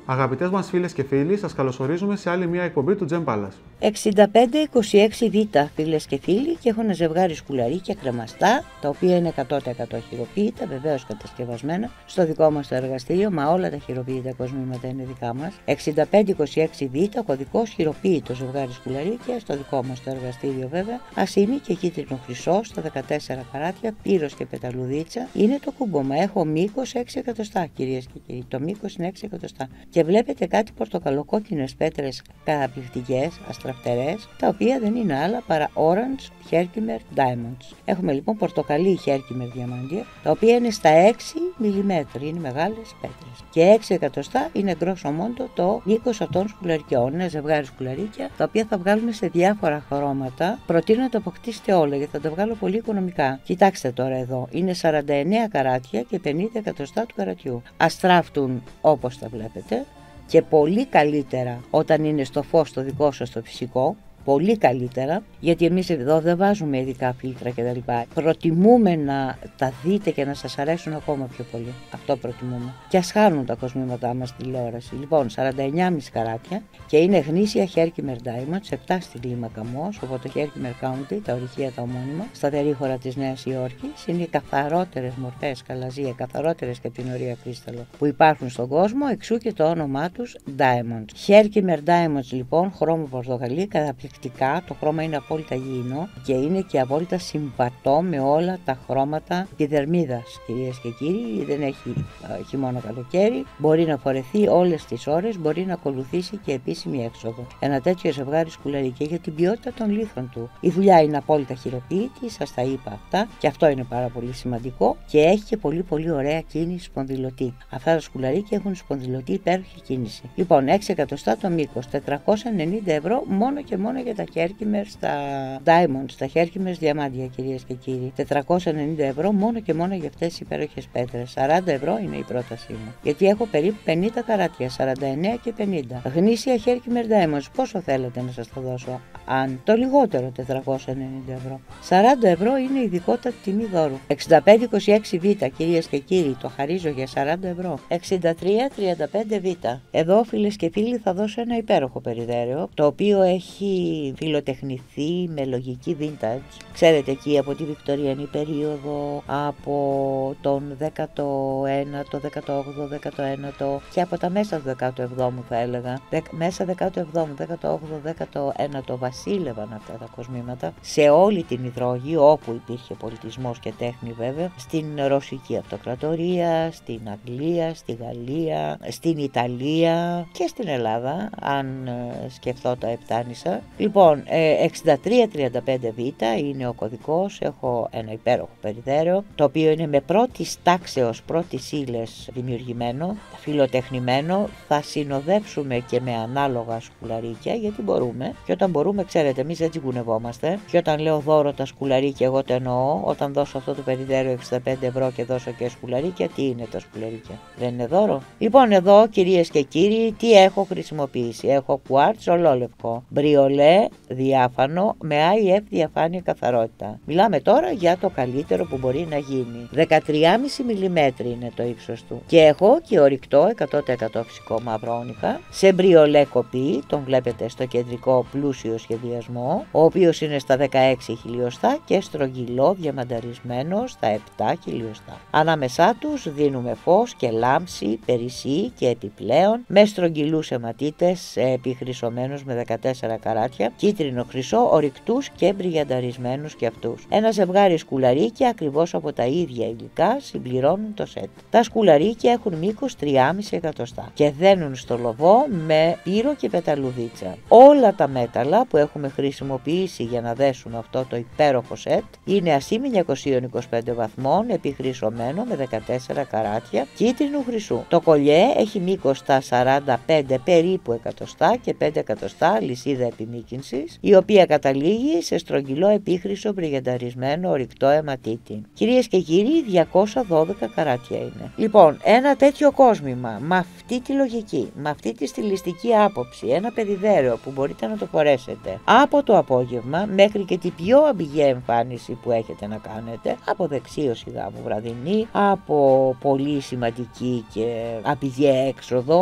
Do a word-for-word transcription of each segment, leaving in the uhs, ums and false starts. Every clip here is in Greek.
Αγαπητές μας φίλες και φίλοι, σας καλωσορίζουμε σε άλλη μια εκπομπή του Gem Palace. εξήντα πέντε είκοσι έξι Β, φίλες και φίλοι, και έχω ένα ζευγάρι σκουλαρίκια κρεμαστά, τα οποία είναι εκατό τοις εκατό χειροποίητα, βεβαίως κατασκευασμένα, στο δικό μας το εργαστήριο, μα όλα τα χειροποίητα κοσμήματα είναι δικά μας. εξήντα πέντε είκοσι έξι Β, κωδικός χειροποίητο ζευγάρι σκουλαρίκια, στο δικό μας το εργαστήριο βέβαια, ασήμι και κίτρινο χρυσό, στα δεκατέσσερα καράτια, πύρος και πεταλουδίτσα, είναι το κούμπομα. Έχω μήκος έξι εκατοστά, κυρίες και κύριοι, το μήκος είναι έξι εκατοστά. Και βλέπετε κάτι πορτοκαλοκόκκινες πέτρες καταπληκτικές, αστραφτερές, τα οποία δεν είναι άλλα παρά Orange Herkimer Diamonds. Έχουμε λοιπόν πορτοκαλί Herkimer διαμάντια, τα οποία είναι στα έξι μιλιμέτρα, είναι μεγάλες πέτρες. Και έξι εκατοστά είναι grosso modo το μήκος αυτών των σκουλαρικιών. Είναι ζευγάρι σκουλαρίκια, τα οποία θα βγάλουμε σε διάφορα χρώματα. Προτείνω να τα αποκτήσετε όλα, γιατί θα τα βγάλω πολύ οικονομικά. Κοιτάξτε τώρα εδώ, είναι σαράντα εννέα καράτια και πενήντα εκατοστά του καρατιού. Αστράφτουν όπως τα βλέπετε. Και πολύ καλύτερα όταν είναι στο φως το δικό σας το φυσικό, πολύ καλύτερα, γιατί εμείς εδώ δεν βάζουμε ειδικά φίλτρα κτλ. Προτιμούμε να τα δείτε και να σας αρέσουν ακόμα πιο πολύ. Αυτό προτιμούμε. Και ας χάνουν τα κοσμήματά μας στη τηλεόραση. Λοιπόν, σαράντα εννέα κόμμα πέντε καράτια και είναι γνήσια Herkimer Diamonds, επτά στην κλίμακα Mohs, οπότε Herkimer County, τα ορυχεία τα ομώνυμα, σταθερή χώρα της Νέας Υόρκης. Είναι οι καθαρότερες μορφές καλαζία, καθαρότερες και από την ορία κρίσταλο που υπάρχουν στον κόσμο, εξού και το όνομά τους Diamonds. Herkimer Diamonds λοιπόν, χρώμο πορτοκαλί, καταπληκτικό. Το χρώμα είναι απόλυτα γήινο και είναι και απόλυτα συμβατό με όλα τα χρώματα επιδερμίδας, κυρίες και κύριοι. Δεν έχει χειμώνα καλοκαίρι, μπορεί να φορεθεί όλες τις ώρες, μπορεί να ακολουθήσει και επίσημη έξοδο. Ένα τέτοιο ζευγάρι σκουλαρίκια για την ποιότητα των λίθων του. Η δουλειά είναι απόλυτα χειροποίητη, σας τα είπα αυτά, και αυτό είναι πάρα πολύ σημαντικό, και έχει και πολύ πολύ ωραία κίνηση σπονδυλωτή. Αυτά τα σκουλαρίκια έχουν σπονδυλωτή υπέροχη κίνηση. Λοιπόν, έξι εκατοστά το μήκος, τετρακόσια ενενήντα ευρώ μόνο και μόνο για τα Herkimer στα Diamonds, τα Herkimer διαμάντια, κυρίες και κύριοι. τετρακόσια ενενήντα ευρώ μόνο και μόνο για αυτές τις υπέροχες πέτρες. σαράντα ευρώ είναι η πρότασή μου. Γιατί έχω περίπου πενήντα καράτια, σαράντα εννέα και πενήντα. Γνήσια Herkimer Diamonds, πόσο θέλετε να σας το δώσω? Αν το λιγότερο, τετρακόσια ενενήντα ευρώ. σαράντα ευρώ είναι η ειδικότατη τιμή δώρου. εξήντα πέντε είκοσι έξι Β, κυρίες και κύριοι, το χαρίζω για σαράντα ευρώ. εξήντα τρία τριάντα πέντε Β. Εδώ, φίλες και φίλοι, θα δώσω ένα υπέροχο περιδέρεο, το οποίο έχει φιλοτεχνηθεί με λογική vintage. Ξέρετε, εκεί από τη Βικτωριανή περίοδο, από τον δέκατο ένατο, δέκατο όγδοο, δέκατο ένατο και από τα μέσα του δέκατου εβδόμου θα έλεγα. Δεκ, μέσα δέκατο εβδόμου, δέκατο όγδοο, δέκατο ένατο βασίλευαν αυτά τα κοσμήματα σε όλη την Ιδρώγη, όπου υπήρχε πολιτισμός και τέχνη βέβαια, στην Ρωσική Αυτοκρατορία, στην Αγγλία, στη Γαλλία, στην Ιταλία και στην Ελλάδα, αν σκεφτώ τα επτάνησα. Λοιπόν, εξήντα τρία τριάντα πέντε Β είναι ο κωδικός. Έχω ένα υπέροχο περιδέρεο, το οποίο είναι με πρώτης τάξεως, πρώτης ύλες δημιουργημένο, φιλοτεχνημένο. Θα συνοδεύσουμε και με ανάλογα σκουλαρίκια, γιατί μπορούμε. Και όταν μπορούμε, ξέρετε, εμείς δεν τσιγκουνευόμαστε. Και όταν λέω δώρο τα σκουλαρίκια, εγώ το εννοώ. Όταν δώσω αυτό το περιδέρεο εξήντα πέντε ευρώ και δώσω και σκουλαρίκια, τι είναι τα σκουλαρίκια? Δεν είναι δώρο? Λοιπόν, εδώ, κυρίες και κύριοι, τι έχω χρησιμοποιήσει? Έχω κουάρτς ολόλευκο, μπριολέ διάφανο με άι εφ διαφάνεια καθαρότητα. Μιλάμε τώρα για το καλύτερο που μπορεί να γίνει. δεκατρία κόμμα πέντε μιλιμέτρα είναι το ύψος του. Και έχω και ορυκτό εκατό τοις εκατό φυσικό μαύρο όνυχα σε μπριολέ κοπή. Τον βλέπετε στο κεντρικό πλούσιο σχεδιασμό, ο οποίος είναι στα δεκαέξι χιλιοστά, και στρογγυλό διαμανταρισμένο στα επτά χιλιοστά. Ανάμεσά τους δίνουμε φως και λάμψη, περισσή και επιπλέον με στρογγυλούς αιματίτες επιχρυσωμένους με δεκατέσσερα καράτια, κίτρινο χρυσό, ορυκτούς και μπριγιανταρισμένους και αυτούς. Ένα ζευγάρι σκουλαρίκια ακριβώς από τα ίδια υλικά συμπληρώνουν το σετ. Τα σκουλαρίκια έχουν μήκος τρία κόμμα πέντε εκατοστά και δένουν στο λοβό με πύρο και πεταλουδίτσα. Όλα τα μέταλλα που έχουμε χρησιμοποιήσει για να δέσουμε αυτό το υπέροχο σετ είναι ασήμι εννιακόσια είκοσι πέντε βαθμών, επιχρυσωμένο με δεκατέσσερα καράτια, κίτρινου χρυσού. Το κολλιέ έχει μήκος στα σαράντα πέντε περίπου εκατοστά και πέντε εκατοστά λυσίδα επιμήκυνσης, η οποία καταλήγει σε στρογγυλό επίχρυσο μπριγιανταρισμένο ορυκτό αιματίτη. Κυρίες και κύριοι, διακόσια δώδεκα καράτια είναι. Λοιπόν, ένα τέτοιο κόσμημα, με αυτή τη λογική, με αυτή τη στιλιστική άποψη, ένα περιδέρεο που μπορείτε να το φορέσετε από το απόγευμα μέχρι και την πιο αμπιγέ εμφάνιση που έχετε να κάνετε, από δεξίωση γάμου βραδινή, από πολύ σημαντική και αμπιγέ έξοδο,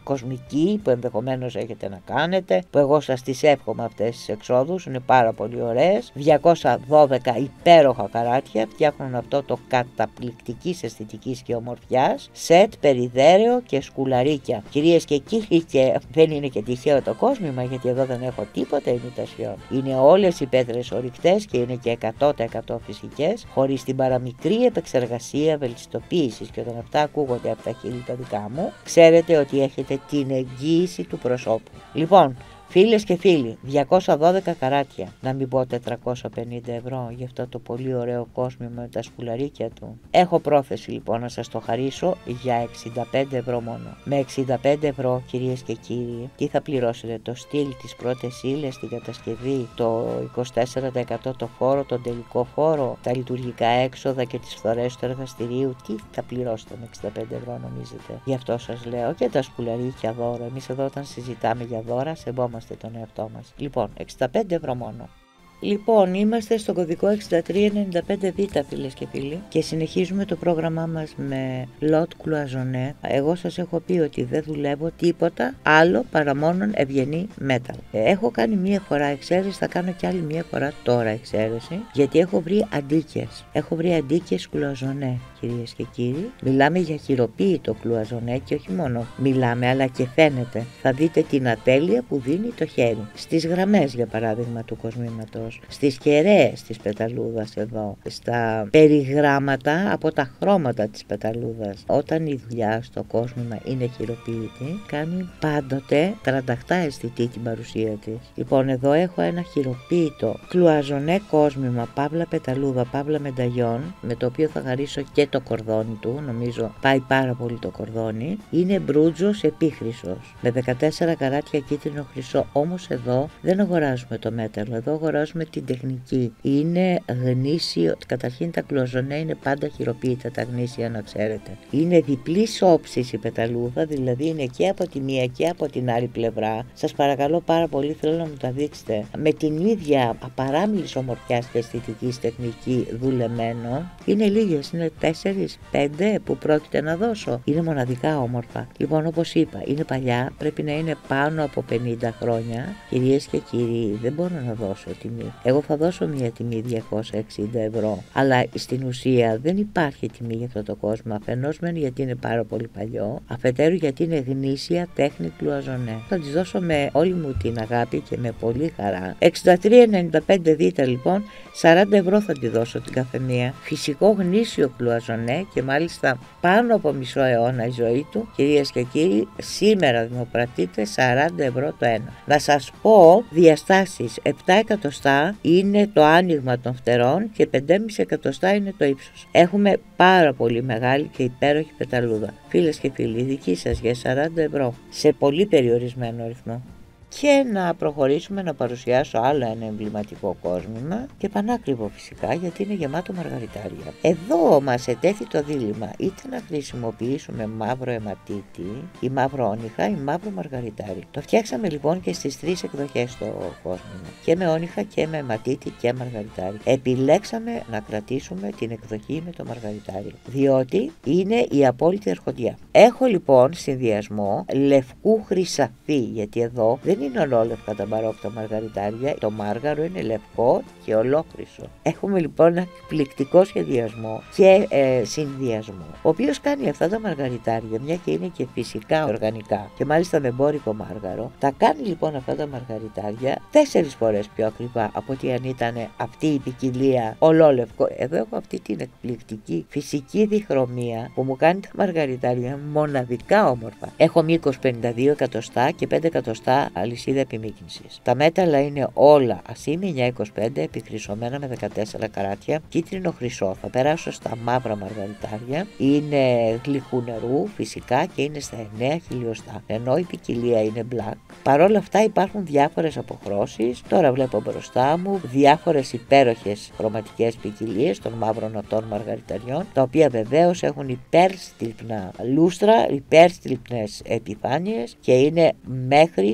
κοσμική που ενδεχομένως έχετε να κάνετε, που εγώ σας τις εύχομαι αυτές τις εξόδους, είναι πάρα πολύ ωραίες. διακόσια δώδεκα υπέροχα καράτια φτιάχνουν αυτό το καταπληκτικής αισθητικής και ομορφιάς σετ, περιδέρεο και σκουλαρίκια. Κυρίες και κύριοι, και δεν είναι και τυχαίο το κόσμημα, γιατί εδώ δεν έχω τίποτα ημιτασιόν. Είναι όλες οι πέτρες ορυκτές και είναι και εκατό τοις εκατό φυσικές, χωρίς την παραμικρή επεξεργασία βελτιστοποίησης. Και όταν αυτά ακούγονται από τα χείλη τα δικά μου, ξέρετε ότι έχετε την εγγύηση του προσώπου. Λοιπόν, φίλες και φίλοι, διακόσια δώδεκα καράτια, να μην πω τετρακόσια πενήντα ευρώ για αυτό το πολύ ωραίο κόσμημα με τα σκουλαρίκια του. Έχω πρόθεση λοιπόν να σας το χαρίσω για εξήντα πέντε ευρώ μόνο. Με εξήντα πέντε ευρώ, κυρίες και κύριοι, τι θα πληρώσετε? Το στυλ, τις πρώτες ύλες, την κατασκευή, το είκοσι τέσσερα τοις εκατό το φόρο, τον τελικό φόρο, τα λειτουργικά έξοδα και τις φθορές του εργαστηρίου. Τι θα πληρώσετε με εξήντα πέντε ευρώ νομίζετε? Γι' αυτό σας λέω, και τα σκουλαρίκια δώρα. Εμείς εδώ όταν συζητάμε για δώρα, σεβόμαστε τον εαυτό μας. Λοιπόν, εξήντα πέντε ευρώ μόνο. Λοιπόν, είμαστε στο κωδικό εξήντα τρία ενενήντα πέντε β, φίλες και φίλοι, και συνεχίζουμε το πρόγραμμά μας με Lot Cloisonné. Εγώ σας έχω πει ότι δεν δουλεύω τίποτα άλλο παρά μόνον ευγενή metal. Έχω κάνει μία φορά εξαίρεση, θα κάνω κι άλλη μία φορά τώρα εξαίρεση, γιατί έχω βρει αντίκες. Έχω βρει αντίκες Cloisonné, κυρίες και κύριοι. Μιλάμε για χειροποίητο Cloisonné και όχι μόνο μιλάμε, αλλά και φαίνεται. Θα δείτε την ατέλεια που δίνει το χέρι. Στις γραμμές, για παράδειγμα, του κοσμήματος, στις κεραίες της πεταλούδας εδώ, στα περιγράμματα από τα χρώματα της πεταλούδας. Όταν η δουλειά στο κόσμημα είναι χειροποίητη, κάνει πάντοτε τρανταχτά αισθητή την παρουσία της. Λοιπόν, εδώ έχω ένα χειροποίητο Cloisonné κόσμημα, παύλα πεταλούδα, παύλα μενταγιόν, με το οποίο θα χαρίσω και το κορδόνι του. Νομίζω πάει πάρα πολύ το κορδόνι. Είναι μπρούτζος επίχρυσος με δεκατέσσερα καράτια κίτρινο χρυσό. Όμως εδώ δεν αγοράζουμε το μέταλλο, εδώ αγοράζουμε με την τεχνική. Είναι γνήσιο. Καταρχήν τα Cloisonné είναι πάντα χειροποίητα, τα γνήσια, να ξέρετε. Είναι διπλής όψης η πεταλούδα, δηλαδή είναι και από τη μία και από την άλλη πλευρά. Σας παρακαλώ πάρα πολύ, θέλω να μου τα δείξετε. Με την ίδια απαράμιλης ομορφιάς και αισθητικής τεχνική δουλεμένο. Είναι λίγες, είναι τέσσερις πέντε που πρόκειται να δώσω. Είναι μοναδικά όμορφα. Λοιπόν, όπως είπα, είναι παλιά, πρέπει να είναι πάνω από πενήντα χρόνια. Κυρίες και κύριοι, δεν μπορώ να δώσω τιμή. Εγώ θα δώσω μια τιμή διακόσια εξήντα ευρώ, αλλά στην ουσία δεν υπάρχει τιμή για αυτό το κόσμο. Αφενός μεν γιατί είναι πάρα πολύ παλιό, αφετέρου γιατί είναι γνήσια τέχνη Cloisonné. Θα τη δώσω με όλη μου την αγάπη και με πολύ χαρά. εξήντα τρία ενενήντα πέντε β λοιπόν, σαράντα ευρώ θα τη δώσω την καθεμία. Φυσικό γνήσιο Cloisonné και μάλιστα πάνω από μισό αιώνα η ζωή του. Κυρίες και κύριοι, σήμερα δημοπρατείται σαράντα ευρώ το ένα. Να σας πω διαστάσεις, επτά εκατοστά είναι το άνοιγμα των φτερών και πέντε κόμμα πέντε εκατοστά είναι το ύψος. Έχουμε πάρα πολύ μεγάλη και υπέροχη πεταλούδα. Φίλες και φίλοι, δική σας για σαράντα ευρώ σε πολύ περιορισμένο ρυθμό. Και να προχωρήσουμε να παρουσιάσω άλλο ένα εμβληματικό κόσμημα και πανάκριβο φυσικά, γιατί είναι γεμάτο μαργαριτάρια. Εδώ μας ετέθη το δίλημμα είτε να χρησιμοποιήσουμε μαύρο αιματίτη ή μαύρο όνυχα ή μαύρο μαργαριτάρι. Το φτιάξαμε λοιπόν και στις τρεις εκδοχές το κόσμημα, και με όνυχα και με αιματίτη και μαργαριτάρι. Επιλέξαμε να κρατήσουμε την εκδοχή με το μαργαριτάρι, διότι είναι η απόλυτη αρχοντιά. Έχω λοιπόν συνδυασμό λευκού χρυσαφί, γιατί εδώ δεν είναι ολόλευκα τα μπαρόκτα μαργαριτάρια, το μάργαρο είναι λευκό και ολόχρυσο. Έχουμε λοιπόν ένα εκπληκτικό σχεδιασμό και ε, συνδυασμό, ο οποίος κάνει αυτά τα μαργαριτάρια, μια και είναι και φυσικά οργανικά και μάλιστα με μπόρικο μάργαρο, τα κάνει λοιπόν αυτά τα μαργαριτάρια τέσσερις φορές πιο ακριβά από ότι αν ήταν αυτή η ποικιλία ολόλευκο. Εδώ έχω αυτή την εκπληκτική φυσική διχρωμία που μου κάνει τα μαργαριτάρια μοναδικά όμορφα. Έχω μήκος πενήντα δύο εκατοστά και πέντε εκατοστά αλυσίδα επιμήκυνσης. Τα μέταλλα είναι όλα ασήμι εννιακόσια είκοσι πέντε, επιχρυσωμένα με δεκατέσσερα καράτια, κίτρινο χρυσό. Θα περάσω στα μαύρα μαργαριτάρια. Είναι γλυκού νερού φυσικά και είναι στα εννέα χιλιοστά, ενώ η ποικιλία είναι black. Παρ' όλα αυτά υπάρχουν διάφορες αποχρώσεις. Τώρα βλέπω μπροστά μου διάφορες υπέροχες χρωματικές ποικιλίες των μαύρων αυτών μαργαριταριών, τα οποία βεβαίως έχουν υπέρστυλπνα λούστρα, υπέρστυλπνες επιφάνειες και είναι μέχρι τον πυρήνα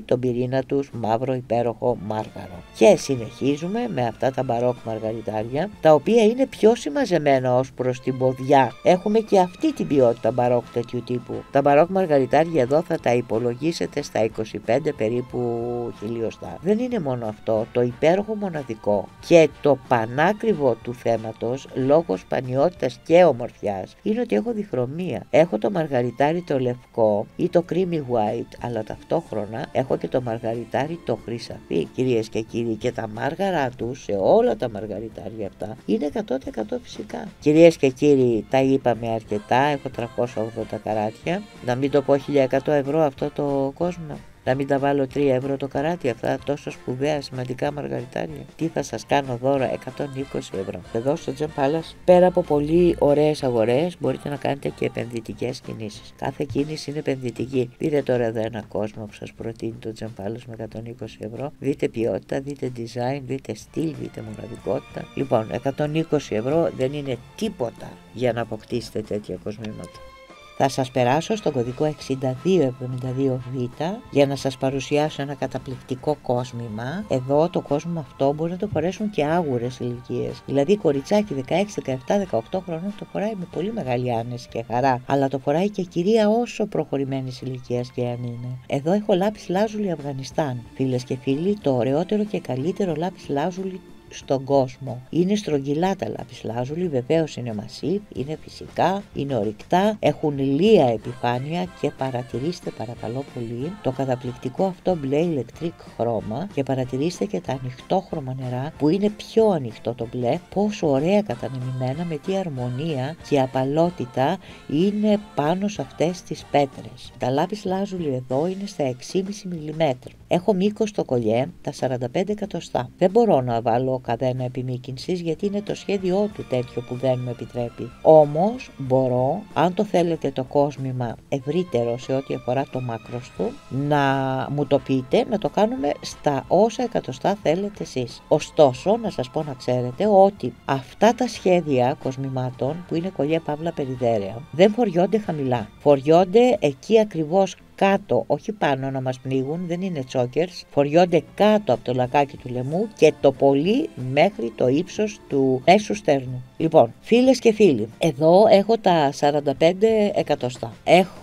πείνα τους μαύρο υπέροχο μάργαρο. Και συνεχίζουμε με αυτά τα μπαρόκ μαργαριτάρια, τα οποία είναι πιο συμμαζεμένα ως προς την ποδιά. Έχουμε και αυτή την ποιότητα μπαρόκ τέτοιου τύπου. Τα μπαρόκ μαργαριτάρια εδώ θα τα υπολογίσετε στα είκοσι πέντε περίπου χιλιοστά. Δεν είναι μόνο αυτό, το υπέροχο μοναδικό και το πανάκριβο του θέματος, λόγω σπανιότητας και ομορφιάς, είναι ότι έχω διχρωμία. Έχω το μαργαριτάρι το λευκό ή το creamy white, αλλά ταυτόχρονα έχω και το μαργαριτάρι το χρυσαφί, κυρίες και κύριοι, και τα μάργαρά τους σε όλα τα μαργαριτάρια αυτά είναι εκατό τοις εκατό φυσικά. Κυρίες και κύριοι, τα είπαμε αρκετά, έχω τριακόσια ογδόντα καράτια, να μην το πω χίλια εκατό ευρώ αυτό το κόσμο. Να μην τα βάλω τρία ευρώ το καράτι, αυτά τόσο σπουδαία σημαντικά μαργαριτάρια. Τι θα σας κάνω δώρο, εκατόν είκοσι ευρώ. Εδώ στο Gem Palace, πέρα από πολύ ωραίες αγορές, μπορείτε να κάνετε και επενδυτικές κινήσεις. Κάθε κίνηση είναι επενδυτική. Δείτε τώρα εδώ ένα κόσμο που σας προτείνει το Gem Palace με εκατόν είκοσι ευρώ. Δείτε ποιότητα, δείτε design, δείτε στυλ, δείτε μοναδικότητα. Λοιπόν, εκατόν είκοσι ευρώ δεν είναι τίποτα για να αποκτήσετε τέτοια κοσμήματα. Θα σας περάσω στον κωδικό εξήντα δύο εβδομήντα δύο β για να σας παρουσιάσω ένα καταπληκτικό κόσμημα. Εδώ το κόσμημα αυτό μπορεί να το φορέσουν και άγουρες ηλικίες. Δηλαδή κοριτσάκι δεκαέξι, δεκαεπτά, δεκαοκτώ χρονών το φοράει με πολύ μεγάλη άνεση και χαρά. Αλλά το φοράει και κυρία όσο προχωρημένης ηλικίας και αν είναι. Εδώ έχω λάπις λάζουλι Αφγανιστάν. Φίλες και φίλοι, το ωραιότερο και καλύτερο λάπις λάζουλι στον κόσμο. Είναι στρογγυλά τα λάπις λάζουλι, βεβαίως είναι μασίβ, είναι φυσικά, είναι ορυκτά, έχουν λία επιφάνεια και παρατηρήστε παρακαλώ πολύ το καταπληκτικό αυτό μπλε ηλεκτρικ χρώμα και παρατηρήστε και τα ανοιχτόχρωμα νερά που είναι πιο ανοιχτό το μπλε, πόσο ωραία κατανεμημένα, με τι αρμονία και απαλότητα είναι πάνω σε αυτές τις πέτρες. Τα λάπις λάζουλι εδώ είναι στα έξι κόμμα πέντε μιλιμέτρα. Έχω μήκος στο κολλιέ τα σαράντα πέντε εκατοστά. Δεν μπορώ να βάλω καδένα επιμήκυνσης γιατί είναι το σχέδιό του τέτοιο που δεν μου επιτρέπει. Όμως μπορώ, αν το θέλετε το κόσμημα ευρύτερο σε ό,τι αφορά το μάκρος του, να μου το πείτε, να το κάνουμε στα όσα εκατοστά θέλετε εσείς. Ωστόσο, να σας πω να ξέρετε ότι αυτά τα σχέδια κοσμημάτων που είναι κολλιέ παύλα περιδέρεα δεν φοριώνται χαμηλά. Φοριώνται εκεί ακριβώς κάτω, όχι πάνω να μας πνίγουν, δεν είναι τσόκερς, φοριώνται κάτω από το λακάκι του λαιμού και το πολύ μέχρι το ύψος του μέσου στέρνου. Λοιπόν, φίλες και φίλοι, εδώ έχω τα σαράντα πέντε εκατοστά.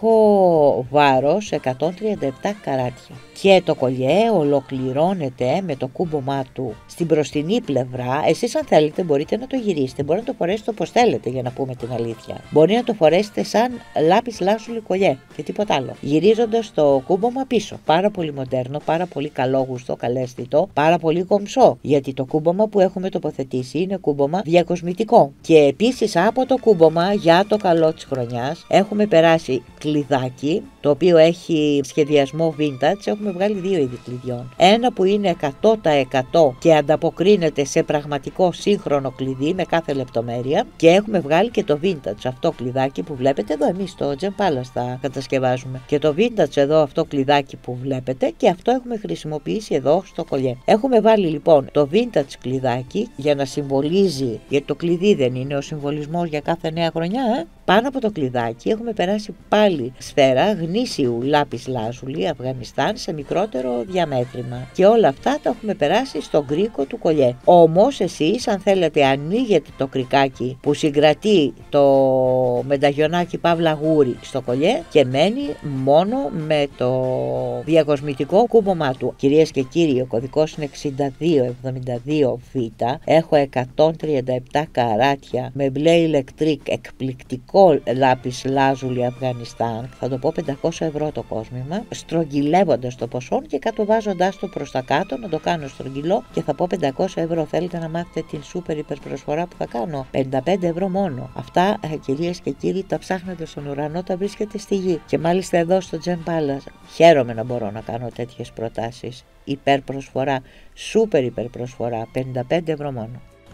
Έχω βάρος εκατόν τριάντα επτά καράτια. Και το κολλιέ ολοκληρώνεται με το κούμπομά του στην μπροστινή πλευρά. Εσείς αν θέλετε μπορείτε να το γυρίσετε, μπορεί να το φορέσετε όπως θέλετε για να πούμε την αλήθεια. Μπορεί να το φορέσετε σαν λάπις λάζουλι κολλιέ και τίποτα άλλο. Γυρίζοντας το κούμπομα πίσω. Πάρα πολύ μοντέρνο, πάρα πολύ καλόγουστο, καλέσθητο, πάρα πολύ κομψό. Γιατί το κούμπομα που έχουμε τοποθετήσει είναι κούμπομα διακοσμητικό. Και επίσης από το κούμπομα για το καλό της χρονιάς έχουμε περάσει κλειδάκι, το οποίο έχει σχεδιασμό vintage. Έχουμε βγάλει δύο είδη κλειδιών. Ένα που είναι εκατό τοις εκατό και ανταποκρίνεται σε πραγματικό σύγχρονο κλειδί με κάθε λεπτομέρεια. Και έχουμε βγάλει και το vintage, αυτό κλειδάκι που βλέπετε εδώ. Εμείς στο Gem Palace τα κατασκευάζουμε. Και το vintage εδώ, αυτό κλειδάκι που βλέπετε, και αυτό έχουμε χρησιμοποιήσει εδώ στο κολλιέ. Έχουμε βάλει λοιπόν το vintage κλειδάκι για να συμβολίζει, γιατί το κλειδί δεν είναι ο συμβολισμός για κάθε νέα χρονιά, ε? Πάνω από το κλειδάκι έχουμε περάσει πάλι σφαίρα γνήσιου λάπις λάζουλι Αφγανιστάν σε μικρότερο διαμέτρημα. Και όλα αυτά τα έχουμε περάσει στον κρίκο του κολλιέ. Όμως εσείς αν θέλετε ανοίγετε το κρικάκι που συγκρατεί το μενταγιονάκι παύλα γούρι στο κολλιέ και μένει μόνο με το διακοσμητικό κούμπομά του. Κυρίες και κύριοι, ο κωδικός είναι εξήντα δύο εβδομήντα δύο β. Έχω εκατόν τριάντα επτά καράτια με μπλε ηλεκτρικ, εκπληκτικό λάπις λάζουλι Αφγανιστάν. Θα το πω πεντακόσια ευρώ το κόσμημα, στρογγυλεύοντας το ποσό και κατεβάζοντας το προς τα κάτω, να το κάνω στρογγυλό και θα πω πεντακόσια ευρώ. Θέλετε να μάθετε την σούπερ υπερπροσφορά που θα κάνω? πενήντα πέντε ευρώ μόνο. Αυτά, κυρίες και κύριοι, τα ψάχνετε στον ουρανό, τα βρίσκετε στη γη. Και μάλιστα εδώ στο Gem Palace χαίρομαι να μπορώ να κάνω τέτοιες προτάσεις. Υπερπροσφορά, σούπερ υπερπροσφορά, πενήντα πέντε ευρώ μόνο.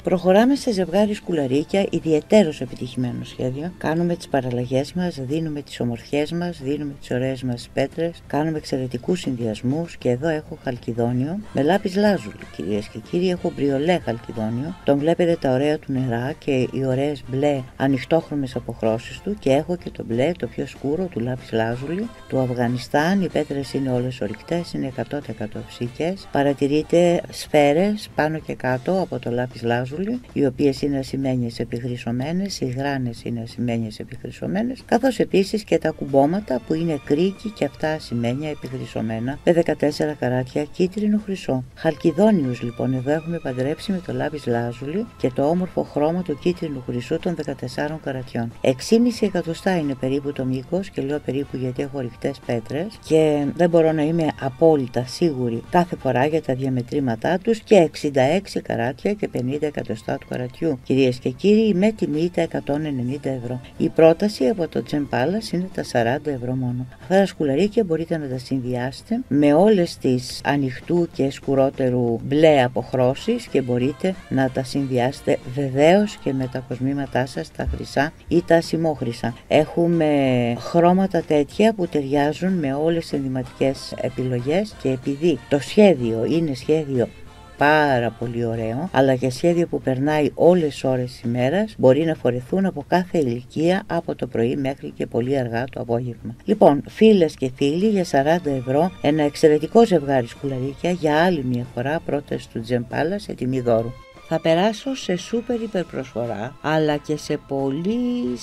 Προχωράμε σε ζευγάρι σκουλαρίκια, ιδιαιτέρως επιτυχημένο σχέδιο. Κάνουμε τις παραλλαγές μας, δίνουμε τις ομορφιές μας, δίνουμε τις ωραίες μας πέτρες, κάνουμε εξαιρετικούς συνδυασμούς και εδώ έχω χαλκιδόνιο με λάπις λάζουλη. Κυρίες και κύριοι, έχω μπριολέ χαλκιδόνιο. Τον βλέπετε τα ωραία του νερά και οι ωραίες μπλε ανοιχτόχρωμες αποχρώσεις του και έχω και το μπλε το πιο σκούρο του λάπις λάζουλη του Αφγανιστάν. Οι πέτρες είναι όλες ορυκτές, είναι εκατό τοις εκατό ψύχες. Παρατηρείτε σφαίρες πάνω και κάτω από το λάπις λάζουλη, οι οποίες είναι ασημένιες επιχρυσωμένες, οι γράνες είναι ασημένιες επιχρυσωμένες, καθώς επίσης και τα κουμπώματα που είναι κρίκι και αυτά ασημένια επιχρυσωμένα με δεκατέσσερα καράτια κίτρινο χρυσό. Χαλκιδόνιους λοιπόν εδώ έχουμε παντρέψει με το λάπις λάζουλη και το όμορφο χρώμα του κίτρινου χρυσού των δεκατεσσάρων καρατιών. έξι κόμμα πέντε εκατοστά είναι περίπου το μήκος και λέω περίπου γιατί έχω ρηχτές πέτρες και δεν μπορώ να είμαι απόλυτα σίγουρη κάθε φορά για τα διαμετρήματά τους, και εξήντα έξι καράτια και πενήντα εκατοστά του καρατιού. Κυρίες και κύριοι, με τιμή τα εκατόν ενενήντα ευρώ. Η πρόταση από το Gem Palace είναι τα σαράντα ευρώ μόνο. Αυτά τα σκουλαρίκια μπορείτε να τα συνδυάσετε με όλες τις ανοιχτού και σκουρότερου μπλε αποχρώσεις και μπορείτε να τα συνδυάσετε βεβαίως και με τα κοσμήματά σας, τα χρυσά ή τα ασημόχρυσα. Έχουμε χρώματα τέτοια που ταιριάζουν με όλες τις ενδυματικές επιλογές και επειδή το σχέδιο είναι σχέδιο πάρα πολύ ωραίο, αλλά και σχέδιο που περνάει όλες τις ώρες της ημέρας, μπορεί να φορεθούν από κάθε ηλικία, από το πρωί μέχρι και πολύ αργά το απόγευμα. Λοιπόν, φίλες και φίλοι, για σαράντα ευρώ ένα εξαιρετικό ζευγάρι σκουλαρίκια για άλλη μια φορά, πρόταση του Gem Palace σε τιμή δώρου. Θα περάσω σε σούπερ υπερπροσφορά, αλλά και σε πολύ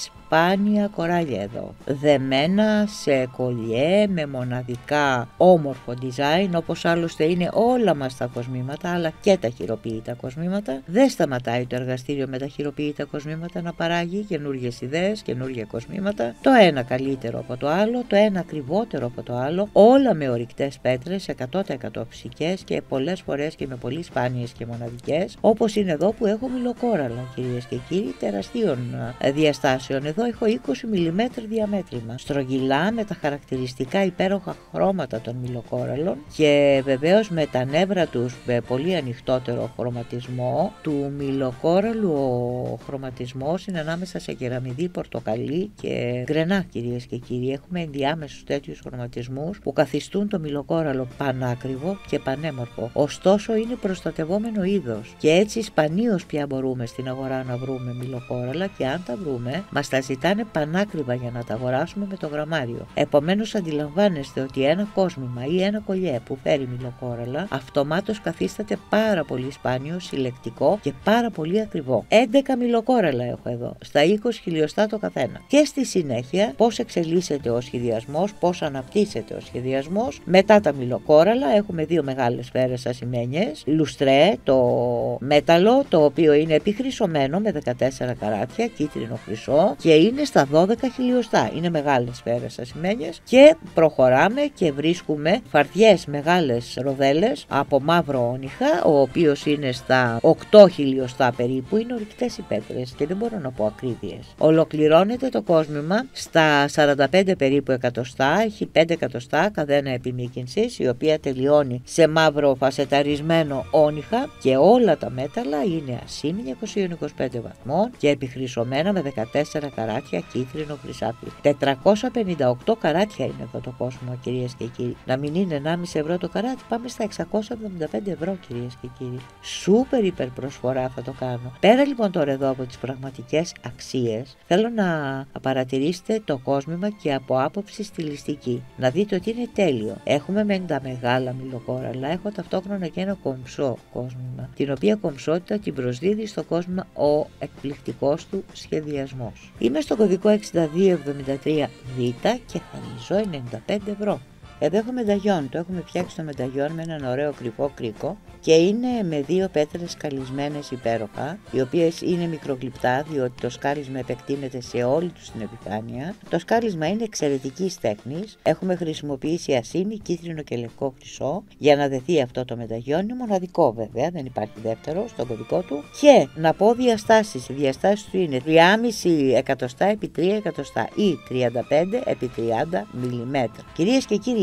σπάνια κοράλια εδώ. Δεμένα σε κολιέ με μοναδικά όμορφο design, όπως άλλωστε είναι όλα μας τα κοσμήματα, αλλά και τα χειροποίητα κοσμήματα. Δεν σταματάει το εργαστήριο με τα χειροποίητα κοσμήματα να παράγει καινούργιες ιδέες, καινούργια κοσμήματα. Το ένα καλύτερο από το άλλο, το ένα ακριβότερο από το άλλο, όλα με ορυκτές πέτρες, εκατό τοις εκατό φυσικές και πολλές φορές και με πολύ σπάνιες και μοναδικές, όπως είναι εδώ που έχω μιλοκόραλα, κυρίες και κύριοι, τεραστίων διαστάσεων. Εδώ έχω είκοσι μιλιμέτρα διαμέτρημα, στρογγυλά με τα χαρακτηριστικά υπέροχα χρώματα των μιλοκόραλων και βεβαίως με τα νεύρα τους με πολύ ανοιχτότερο χρωματισμό. Του μιλοκόραλου ο χρωματισμός είναι ανάμεσα σε κεραμιδί, πορτοκαλί και γκρενά, κυρίες και κύριοι. Έχουμε ενδιάμεσους τέτοιους χρωματισμούς που καθιστούν το μιλοκόραλο πανάκριβο και πανέμορφο. Ωστόσο είναι προστατευόμενο είδος και έτσι σπανίως πια μπορούμε στην αγορά να βρούμε μιλοκόραλα και αν τα βρούμε μας τα ζητάνε πανάκριβα για να τα αγοράσουμε με το γραμμάριο. Επομένως αντιλαμβάνεστε ότι ένα κόσμημα ή ένα κολιέ που φέρει μιλοκόραλα αυτομάτως καθίσταται πάρα πολύ σπάνιο, συλλεκτικό και πάρα πολύ ακριβό. έντεκα μιλοκόραλα έχω εδώ, στα είκοσι χιλιοστά το καθένα. Και στη συνέχεια πώς εξελίσσεται ο σχεδιασμός, πώς αναπτύσσεται ο σχεδιασμός. Μετά τα μιλοκόραλα έχουμε δύο μεγάλες σφαίρες ασημένιες, λουστρέ, το μέταλλο, το οποίο είναι επιχρυσωμένο με δεκατέσσερα καράτια, κίτρινο χρυσό και είναι στα δώδεκα χιλιοστά. Είναι μεγάλες σφαίρες ασημένιες και προχωράμε και βρίσκουμε φαρδιές μεγάλες ροδέλες από μαύρο όνυχα, ο οποίος είναι στα οκτώ χιλιοστά περίπου. Είναι ορυκτές οι πέτρες και δεν μπορώ να πω ακρίβειες. Ολοκληρώνεται το κόσμημα στα σαράντα πέντε περίπου εκατοστά, έχει πέντε εκατοστά καδένα επιμήκυνσης, η οποία τελειώνει σε μαύρο φασεταρισμένο όνυχα και όλα τα μέταλλα είναι ασήμινα είκοσι είκοσι πέντε βαθμών και επιχρυσωμένα με δεκατέσσερα καράτια κίτρινο χρυσάφι. τετρακόσια πενήντα οκτώ καράτια είναι εδώ το κόσμο, κυρίες και κύριοι. Να μην είναι ενάμιση ευρώ το καράτι, πάμε στα εξακόσια εβδομήντα πέντε ευρώ, κυρίες και κύριοι. Σούπερ υπερπροσφορά θα το κάνω. Πέρα λοιπόν τώρα εδώ από τις πραγματικές αξίες, θέλω να παρατηρήσετε το κόσμημα και από άποψη στιλιστική. Να δείτε ότι είναι τέλειο. Έχουμε μεν τα μεγάλα μιλοκόραλα, έχω ταυτόχρονα και ένα κομψό κόσμημα, την οποία κομψότητα την προσδίδει στο κόσμημα ο εκπληκτικός του σχεδιασμός. Είμαι στο κωδικό εξήντα δύο εβδομήντα τρία Β και χαρίζω ενενήντα πέντε ευρώ. Εδώ έχω μενταγιόν, το έχουμε φτιάξει το μενταγιόν με έναν ωραίο κρυφό κρίκο και είναι με δύο πέτρες σκαλισμένες υπέροχα, οι οποίες είναι μικρογλυπτά διότι το σκάλισμα επεκτείνεται σε όλη του την επιφάνεια. Το σκάλισμα είναι εξαιρετικής τέχνης, έχουμε χρησιμοποιήσει ασήμι, κίτρινο και λευκό χρυσό για να δεθεί αυτό το μενταγιόν, είναι μοναδικό βέβαια, δεν υπάρχει δεύτερο στον κωδικό του. Και να πω διαστάσεις, οι διαστάσεις του είναι τρία κόμμα πέντε εκατοστά επί τρία εκατοστά ή τριάντα πέντε επί τριάντα μιλιμέτρα. Κυρίες και κύριοι,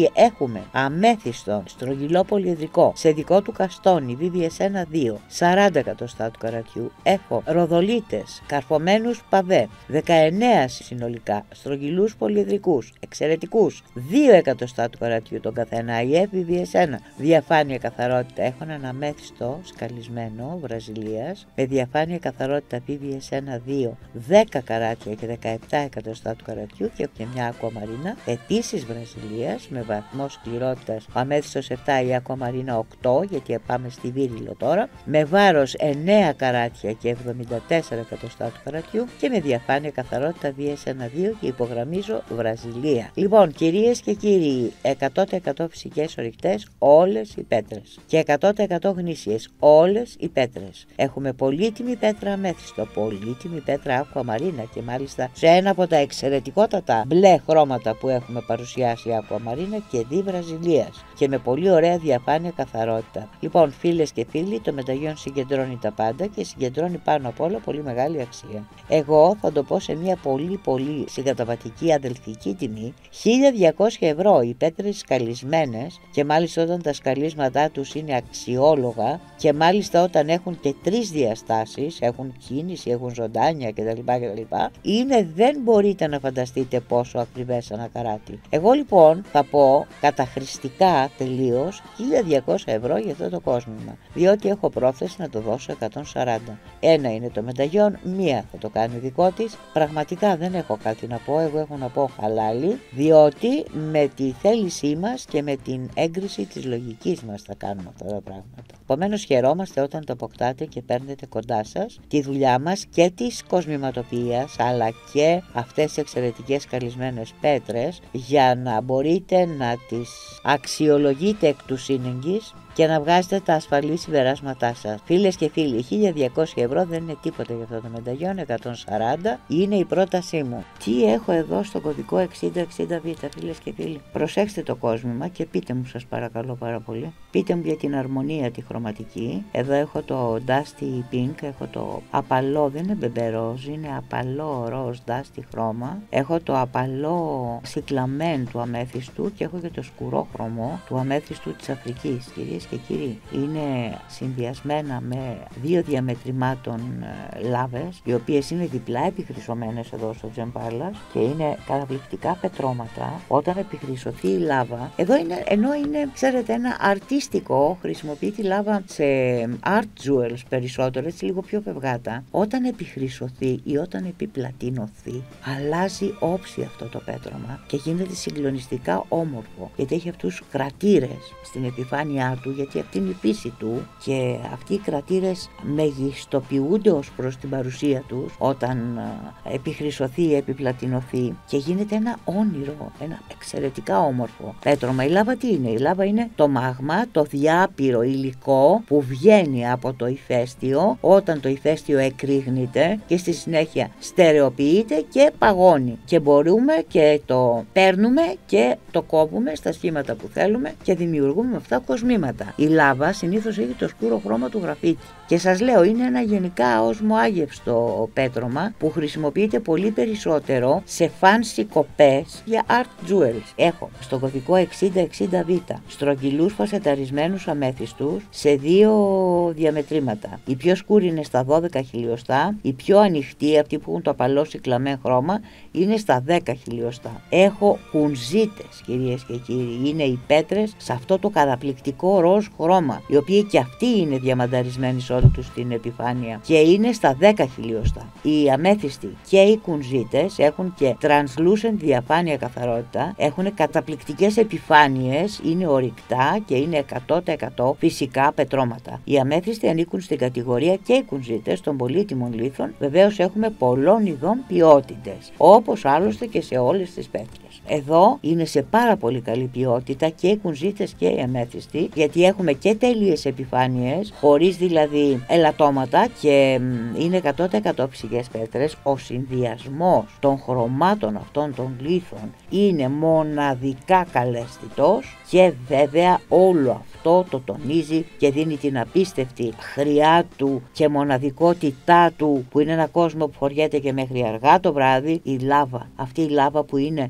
και έχουμε αμέθιστο στρογγυλό πολυεδρικό σε δικό του καστόνι βι βι ες ένα δύο σαράντα εκατοστά του καρατιού. Έχω ροδολίτες καρφωμένους παβέ δεκαεννέα συνολικά στρογγυλούς πολυεδρικούς εξαιρετικούς δύο εκατοστά του καρατιού τον καθένα. άι εφ βι βι ες ένα διαφάνεια καθαρότητα. Έχω έναν αμέθιστο σκαλισμένο Βραζιλίας με διαφάνεια καθαρότητα βι βι ες ένα δύο δέκα καράτια και δεκαεπτά εκατοστά του καρατιού και έχω και μια ακουαμαρίνα επίσης Βραζιλίας με βαθμό σκληρότητας ο αμέθιστος επτά, η ακουαμαρίνα οκτώ, γιατί πάμε στη Βύριλο τώρα, με βάρος εννέα καράτια και εβδομήντα τέσσερα εκατοστά του καρατιού και με διαφάνεια καθαρότητα βι ες ένα δύο και υπογραμμίζω Βραζιλία. Λοιπόν, κυρίες και κύριοι, εκατό τοις εκατό φυσικές ορυκτές όλες οι πέτρες και εκατό τοις εκατό γνήσιες όλες οι πέτρες. Έχουμε πολύτιμη πέτρα αμέθιστο, πολύτιμη πέτρα ακουαμαρίνα και μάλιστα σε ένα από τα εξαιρετικότατα μπλε χρώματα που έχουμε παρουσιάσει ακουαμαρίνα και δι Βραζιλίας και με πολύ ωραία διαφάνεια καθαρότητα. Λοιπόν, φίλες και φίλοι, το μεταγιόν συγκεντρώνει τα πάντα και συγκεντρώνει πάνω απ' όλα πολύ μεγάλη αξία. Εγώ θα το πω σε μια πολύ πολύ συγκαταβατική αδελφική τιμή, χίλια διακόσια ευρώ οι πέτρες σκαλισμένες και μάλιστα όταν τα σκαλίσματά τους είναι αξιόλογα και μάλιστα όταν έχουν και τρεις διαστάσεις, έχουν κίνηση, έχουν ζωντάνια κτλ. κτλ. Είναι, δεν μπορείτε να φανταστείτε πόσο ακριβές ένα καράτι. Εγώ λοιπόν θα πω καταχρηστικά τελείως χίλια διακόσια ευρώ για αυτό το κόσμημα, διότι έχω πρόθεση να το δώσω εκατόν σαράντα. Ένα είναι το μεταγιόν, μία θα το κάνει δικό της. Πραγματικά δεν έχω κάτι να πω, εγώ έχω να πω χαλάλι, διότι με τη θέλησή μας και με την έγκριση της λογικής μας θα κάνουμε αυτά τα πράγματα. Επομένως χαιρόμαστε όταν το αποκτάτε και παίρνετε κοντά σας τη δουλειά μας και της κοσμηματοποιίας αλλά και αυτές τις εξαιρετικές καλυσμένες πέτρες για να μπορείτε να τις αξιολογείτε εκ του σύνεγγυς και να βγάζετε τα ασφαλή συμπεράσματά σας. Φίλες και φίλοι, χίλια διακόσια ευρώ δεν είναι τίποτα για αυτό το μεταγιόν, εκατόν σαράντα είναι η πρότασή μου. Τι έχω εδώ στο κωδικό εξήντα εξήντα β, φίλες και φίλοι. Προσέξτε το κόσμημα και πείτε μου, σας παρακαλώ πάρα πολύ. Πείτε μου για την αρμονία τη χρωματική. Εδώ έχω το Dusty Pink, έχω το απαλό, δεν είναι μπεμπερόζ, είναι απαλό ροζ Dusty χρώμα. Έχω το απαλό cyclamen του αμέθιστου και έχω και το σκουρό χρωμό του αμέθιστου της Αφρικής, κυρίες και κύριοι. Είναι συνδυασμένα με δύο διαμετρημάτων λάβες, οι οποίες είναι διπλά επιχρυσωμένες εδώ στο Gem Palace και είναι καταπληκτικά πετρώματα. Όταν επιχρυσωθεί η λάβα, εδώ είναι, ενώ είναι, ξέρετε, ένα αρτίστικο, χρησιμοποιεί τη λάβα σε art jewels περισσότερο, έτσι λίγο πιο φευγάτα. Όταν επιχρυσωθεί ή όταν επιπλατινωθεί, αλλάζει όψη αυτό το πέτρωμα και γίνεται συγκλονιστικά όμορφο, γιατί έχει αυτούς τους κρατήρες στην επιφάνειά του, γιατί αυτή είναι η φύση του και αυτοί οι κρατήρες μεγιστοποιούνται ως προς την παρουσία τους όταν επιχρυσωθεί ή επιπλατινωθεί και γίνεται ένα όνειρο, ένα εξαιρετικά όμορφο πέτρωμα. Η λάβα τι είναι? Η λάβα είναι το μάγμα, το διάπειρο υλικό που βγαίνει από το ηφαίστειο όταν το ηφαίστειο εκρήγνεται και στη συνέχεια στερεοποιείται και παγώνει και μπορούμε και το παίρνουμε και το κόβουμε στα σχήματα που θέλουμε και δημιουργούμε με αυτά κοσμήματα. Η λάβα συνήθως έχει το σκούρο χρώμα του γραφίτι και σας λέω είναι ένα γενικά οσμοάγευστο πέτρωμα που χρησιμοποιείται πολύ περισσότερο σε fancy κοπές για art jewels. Έχω στο κωδικό εξήντα εξήντα β στρογγυλούς φασεταρισμένους αμέθιστους σε δύο διαμετρήματα. Η πιο σκούρη είναι στα δώδεκα χιλιοστά, η πιο ανοιχτή, αυτή που έχουν το απαλό cyclamen χρώμα, είναι στα δέκα χιλιοστά. Έχω κουνζίτες, κυρίες και κύριοι, είναι οι πέτρες σε αυτό το καταπληκτικό ροζ χρώμα, οι οποίοι και αυτοί είναι διαμανταρισμένοι σε όλη τους την επιφάνεια και είναι στα δέκα χιλιοστά. Οι αμέθιστοι και οι κουνζίτες έχουν και translucent διαφάνεια καθαρότητα, έχουν καταπληκτικές επιφάνειες, είναι ορυκτά και είναι εκατό τοις εκατό φυσικά πετρώματα. Οι αμέθιστοι ανήκουν στην κατηγορία και οι κουνζίτες των πολύτιμων λίθων. Βεβαίως έχουμε πολλών ειδών ποιότητες, όπως άλλωστε και σε όλες τις πέτρες. Εδώ είναι σε πάρα πολύ καλή ποιότητα και οι κουνζίτες και οι αμέθιστοι, γιατί έχουμε και τέλειες επιφάνειες, χωρίς δηλαδή ελαττώματα και είναι εκατό τοις εκατό φυσικές πέτρες. Ο συνδυασμός των χρωμάτων αυτών των λίθων είναι μοναδικά καλαισθητός και βέβαια όλο αυτό το τονίζει και δίνει την απίστευτη χρειά του και μοναδικότητά του, που είναι ένα κόσμο που χωριέται και μέχρι αργά το βράδυ, η λάβα. Αυτή η λάβα που είναι επιχρησιωμένη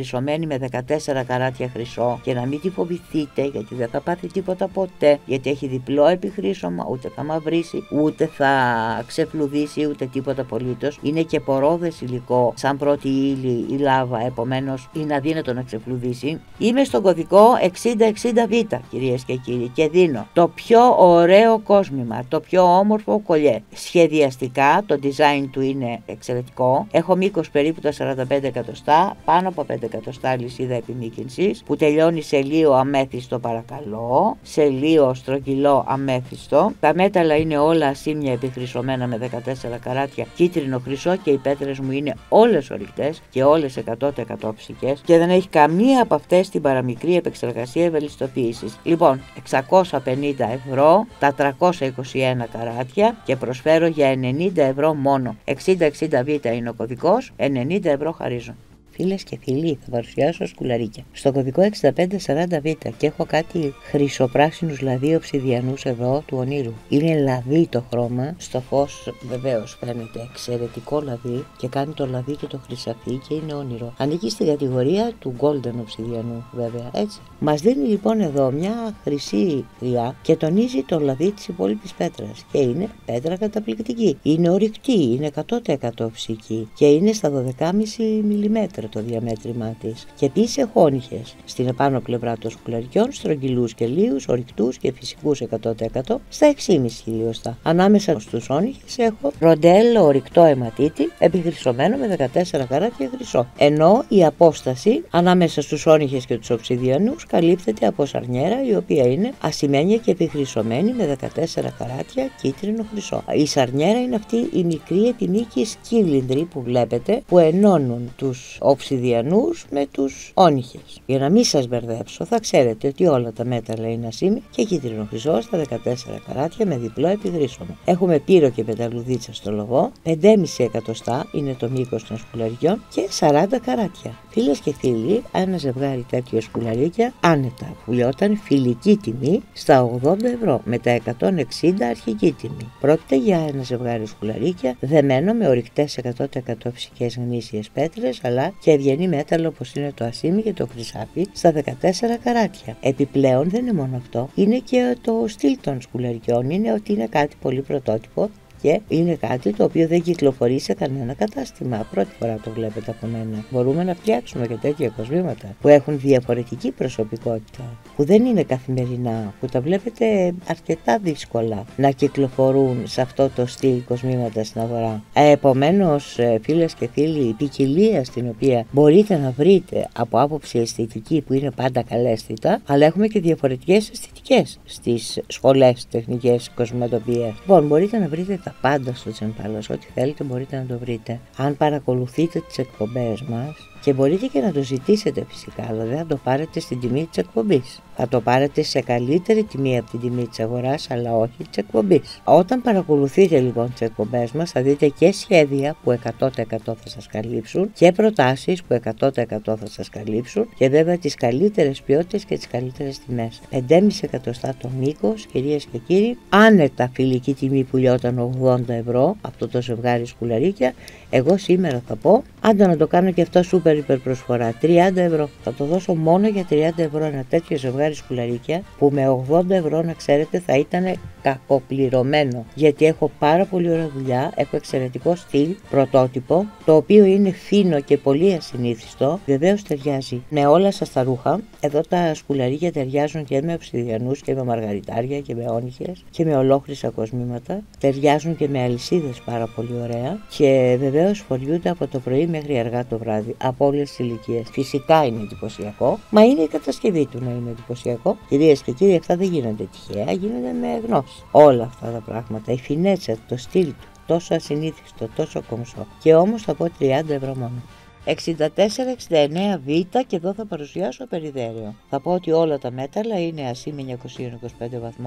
επιχρυσωμένη με δεκατέσσερα καράτια χρυσό και να μην τη φοβηθείτε, γιατί δεν θα πάθει τίποτα ποτέ, γιατί έχει διπλό επιχρήσωμα, ούτε θα μαυρίσει, ούτε θα ξεφλουδίσει, ούτε τίποτα απολύτως. Είναι και πορώδες υλικό, σαν πρώτη ύλη η λάβα, επομένως είναι αδύνατο να ξεφλουδίσει. Είμαι στον κωδικό εξήντα εξήντα β, κυρίες και κύριοι, και δίνω το πιο ωραίο κόσμημα, το πιο όμορφο κολλιέ. Σχεδιαστικά το design του είναι εξαιρετικό. Έχω μήκος περίπου τα σαράντα πέντε εκατοστά, πάνω από πέντε εκατοστά αλυσίδα επιμήκυνσης, που τελειώνει σε λίγο αμέθιστο παρακαλώ, σε λίγο στρογγυλό αμέθιστο. Τα μέταλλα είναι όλα ασήμια επιχρυσωμένα με δεκατέσσερα καράτια κίτρινο χρυσό και οι πέτρες μου είναι όλες ορυκτές και όλες εκατό τοις εκατό ψυχές και δεν έχει καμία από αυτές την παραμικρή επεξεργασία ευελιστοποίησης. Λοιπόν, εξακόσια πενήντα ευρώ τα τριακόσια είκοσι ένα καράτια και προσφέρω για ενενήντα ευρώ μόνο. εξήντα εξήντα β είναι ο κωδικός, ενενήντα ευρώ χαρίζω. Φίλες και φίλοι, θα παρουσιάσω σκουλαρίκια. Στο κωδικό εξήντα πέντε σαράντα β και έχω κάτι χρυσοπράσινους λαδί οψιδιανούς εδώ του ονείρου. Είναι λαδί το χρώμα, στο φως βεβαίως φαίνεται εξαιρετικό λαδί και κάνει το λαδί και το χρυσαφί και είναι όνειρο. Ανήκει στην κατηγορία του golden οψιδιανού βέβαια, έτσι. Μας δίνει λοιπόν εδώ μια χρυσή χρειά και τονίζει το λαδί της υπόλοιπης πέτρας και είναι πέτρα καταπληκτική. Είναι ορυκτή, είναι εκατό τοις εκατό ψυχή και είναι στα δώδεκα κόμμα πέντε μιλιμέτρα το διαμέτρημά της. Και επίσης έχω όνυχες στην επάνω πλευρά των σκουλαριών, στρογγυλούς και λίους, ορυκτούς και φυσικούς εκατό τοις εκατό στα έξι κόμμα πέντε χιλιοστά. Ανάμεσα στους όνυχες έχω ροντέλο ορυκτό αιματίτη επιχρυσωμένο με δεκατέσσερα καράτια χρυσό. Ενώ η απόσταση ανάμεσα στους όνυχες και τους οψιδιανούς καλύπτεται από σαρνιέρα η οποία είναι ασημένια και επιχρυσωμένη με δεκατέσσερα καράτια κίτρινο χρυσό. Η σαρνιέρα είναι αυτή η μικρή επιμήκης κύλινδρη που βλέπετε που ενώνουν τους οψιδιανούς με τους όνυχες. Για να μην σας μπερδέψω, θα ξέρετε ότι όλα τα μέταλλα είναι ασήμι και κίτρινο χρυσό στα δεκατέσσερα καράτια με διπλό επιχρήσωμα. Έχουμε πύρο και πεταλουδίτσα στο λογό, πέντε κόμμα πέντε εκατοστά είναι το μήκος των σκουλαριών και σαράντα καράτια. Φίλες και φίλοι, ένα ζευγάρι τέτοιο σκουλαρίκια άνετα πουλιόταν φιλική τιμή στα ογδόντα ευρώ με τα εκατόν εξήντα αρχική τιμή. Πρόκειται για ένα ζευγάρι σκουλαρίκια δεμένο με ορυκτές εκατό τοις εκατό ψυχές γνήσιες πέτρες αλλά και ευγενή μέταλλο όπως είναι το ασήμι και το χρυσάφι στα δεκατέσσερα καράτια. Επιπλέον δεν είναι μόνο αυτό, είναι και το στυλ των σκουλαριών, είναι ότι είναι κάτι πολύ πρωτότυπο και είναι κάτι το οποίο δεν κυκλοφορεί σε κανένα κατάστημα. Πρώτη φορά το βλέπετε από μένα. Μπορούμε να φτιάξουμε και τέτοια κοσμήματα που έχουν διαφορετική προσωπικότητα, που δεν είναι καθημερινά, που τα βλέπετε αρκετά δύσκολα να κυκλοφορούν σε αυτό το στυλ κοσμήματα στην αγορά. Επομένως, φίλες και φίλοι, η ποικιλία στην οποία μπορείτε να βρείτε από άποψη αισθητική που είναι πάντα καλέσθητα, αλλά έχουμε και διαφορετικές αισθητικές στις σχολές τεχνικές κοσματοποιίας. Λοιπόν, μπορείτε να βρείτε τα πάντα στο Τζενπάλας, ό,τι θέλετε μπορείτε να το βρείτε. Αν παρακολουθείτε τις εκπομπές μας και μπορείτε και να το ζητήσετε φυσικά, αλλά δεν θα το πάρετε στην τιμή της εκπομπής. Θα το πάρετε σε καλύτερη τιμή από την τιμή της αγοράς, αλλά όχι της εκπομπής. Όταν παρακολουθείτε λοιπόν τις εκπομπές μας, θα δείτε και σχέδια που εκατό τοις εκατό θα σας καλύψουν και προτάσεις που εκατό τοις εκατό θα σας καλύψουν και βέβαια τις καλύτερες ποιότητες και τις καλύτερες τιμές. πέντε κόμμα πέντε εκατοστά το μήκος, κυρίες και κύριοι, άνετα φιλική τιμή που λιόταν ογδόντα ευρώ αυτό το ζευγάρι σκουλαρίκια. Εγώ σήμερα θα πω, άντε να το κάνω και αυτό σούπερ υπερπροσφορά, τριάντα ευρώ. Θα το δώσω μόνο για τριάντα ευρώ ένα τέτοιο ζευγάρι σκουλαρίκια που με ογδόντα ευρώ να ξέρετε θα ήταν κακοπληρωμένο. Γιατί έχω πάρα πολύ ωραία δουλειά, έχω εξαιρετικό στυλ, πρωτότυπο, το οποίο είναι φίνο και πολύ ασυνήθιστο. Βεβαίως ταιριάζει με όλα σας τα ρούχα. Εδώ τα σκουλαρίκια ταιριάζουν και με οψιδιανούς και με μαργαριτάρια και με όνυχες και με ολόχρυσα κοσμήματα. Ταιριάζουν και με αλυσίδες πάρα πολύ ωραία και βεβαίως φοριούνται από το πρωί μέχρι αργά το βράδυ από όλες τις ηλικίες. Φυσικά είναι εντυπωσιακό, μα είναι η κατασκευή του να είναι εντυπωσιακό. Κυρίες και κύριοι, αυτά δεν γίνονται τυχαία, γίνονται με γνώση. Όλα αυτά τα πράγματα, η φινέτσα, το στυλ του, τόσο ασυνήθιστο, τόσο κομψό. Και όμως θα πω τριάντα ευρώ μόνο. εξήντα τέσσερα εξήντα εννέα β και εδώ θα παρουσιάσω περιδέρειο. Θα πω ότι όλα τα μέταλλα είναι ασήμι εννιακόσια είκοσι πέντε βαθμών,